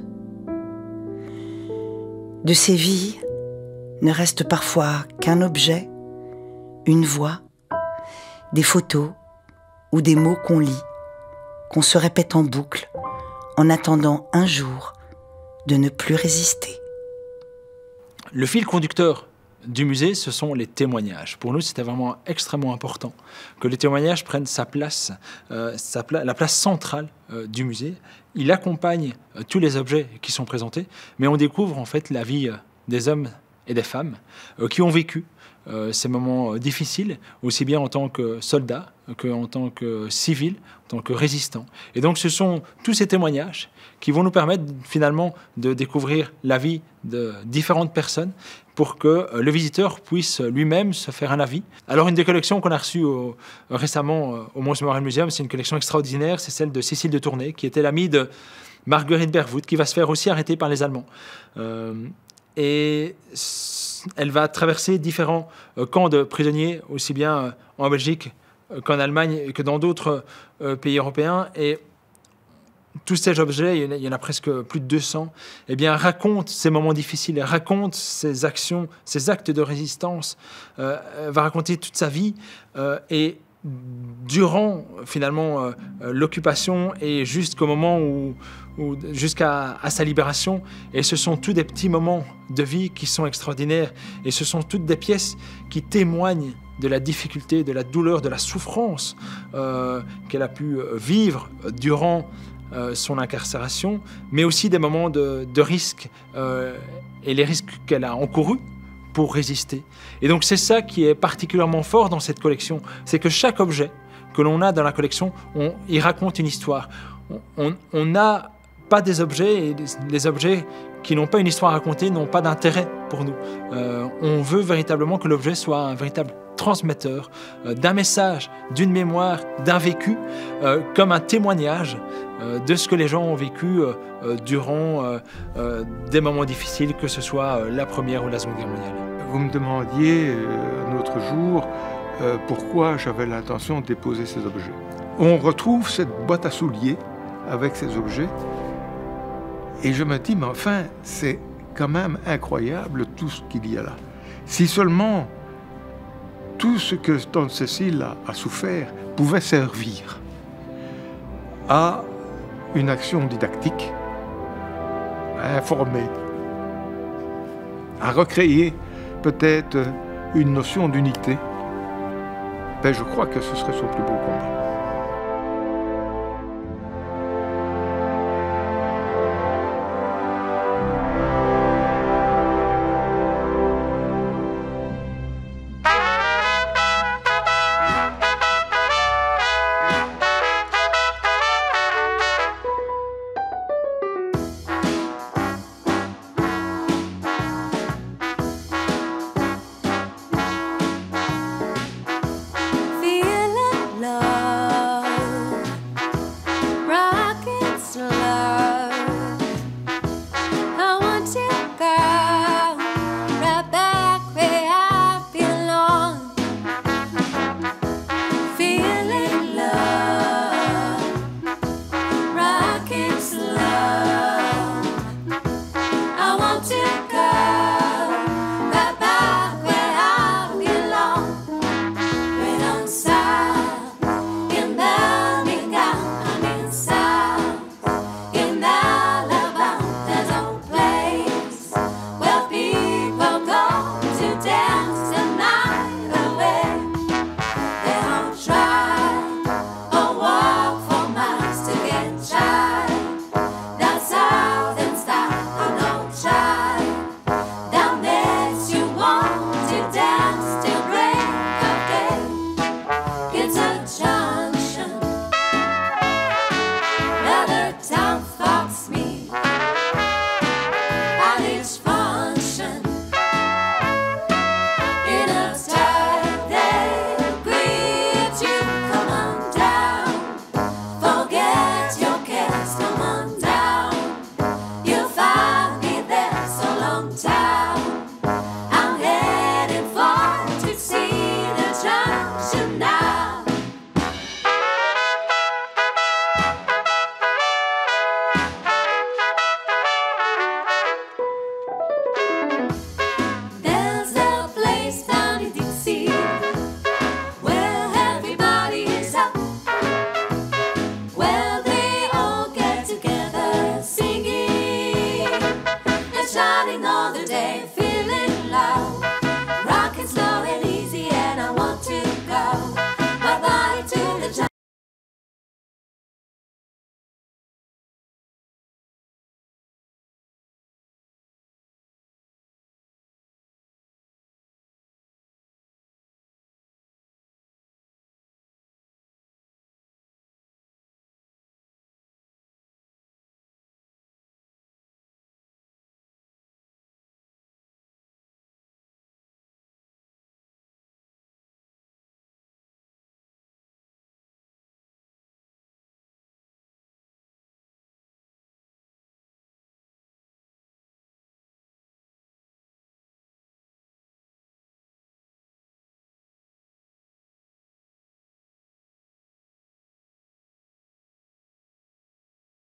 De ces vies ne reste parfois qu'un objet, une voix, des photos ou des mots qu'on lit, qu'on se répète en boucle, en attendant un jour de ne plus résister. Le fil conducteur du musée, ce sont les témoignages. Pour nous, c'était vraiment extrêmement important que les témoignages prennent sa place, la place centrale du musée. Il accompagne tous les objets qui sont présentés, mais on découvre en fait la vie des hommes et des femmes qui ont vécu ces moments difficiles, aussi bien en tant que soldats qu'en tant que civils, en tant que résistants. Et donc ce sont tous ces témoignages qui vont nous permettre finalement de découvrir la vie de différentes personnes pour que le visiteur puisse lui-même se faire un avis. Alors une des collections qu'on a reçues récemment au Mons Memorial Museum, c'est une collection extraordinaire, c'est celle de Cécile de Tournai, qui était l'amie de Marguerite Bervoud, qui va se faire aussi arrêter par les Allemands. Et elle va traverser différents camps de prisonniers, aussi bien en Belgique qu'en Allemagne et que dans d'autres pays européens. Et tous ces objets, il y en a presque plus de 200, eh bien, racontent ces moments difficiles, racontent ces actions, ces actes de résistance, va raconter toute sa vie. Et durant, finalement, l'occupation et jusqu'au moment jusqu'à sa libération. Et ce sont tous des petits moments de vie qui sont extraordinaires. Et ce sont toutes des pièces qui témoignent de la difficulté, de la douleur, de la souffrance qu'elle a pu vivre durant son incarcération, mais aussi des moments de risque et les risques qu'elle a encourus pour résister. Et donc c'est ça qui est particulièrement fort dans cette collection, c'est que chaque objet que l'on a dans la collection, il raconte une histoire. On n'a pas des objets, et les objets qui n'ont pas une histoire à raconter n'ont pas d'intérêt pour nous. On veut véritablement que l'objet soit un véritable transmetteur d'un message, d'une mémoire, d'un vécu, comme un témoignage de ce que les gens ont vécu durant des moments difficiles, que ce soit la Première ou la Seconde Guerre mondiale. Vous me demandiez un autre jour pourquoi j'avais l'intention de déposer ces objets. On retrouve cette boîte à souliers avec ces objets et je me dis, mais enfin, c'est quand même incroyable tout ce qu'il y a là. Si seulement tout ce que Tante Cécile a souffert pouvait servir à une action didactique, à informer, à recréer peut-être une notion d'unité, ben je crois que ce serait son plus beau combat. Feel French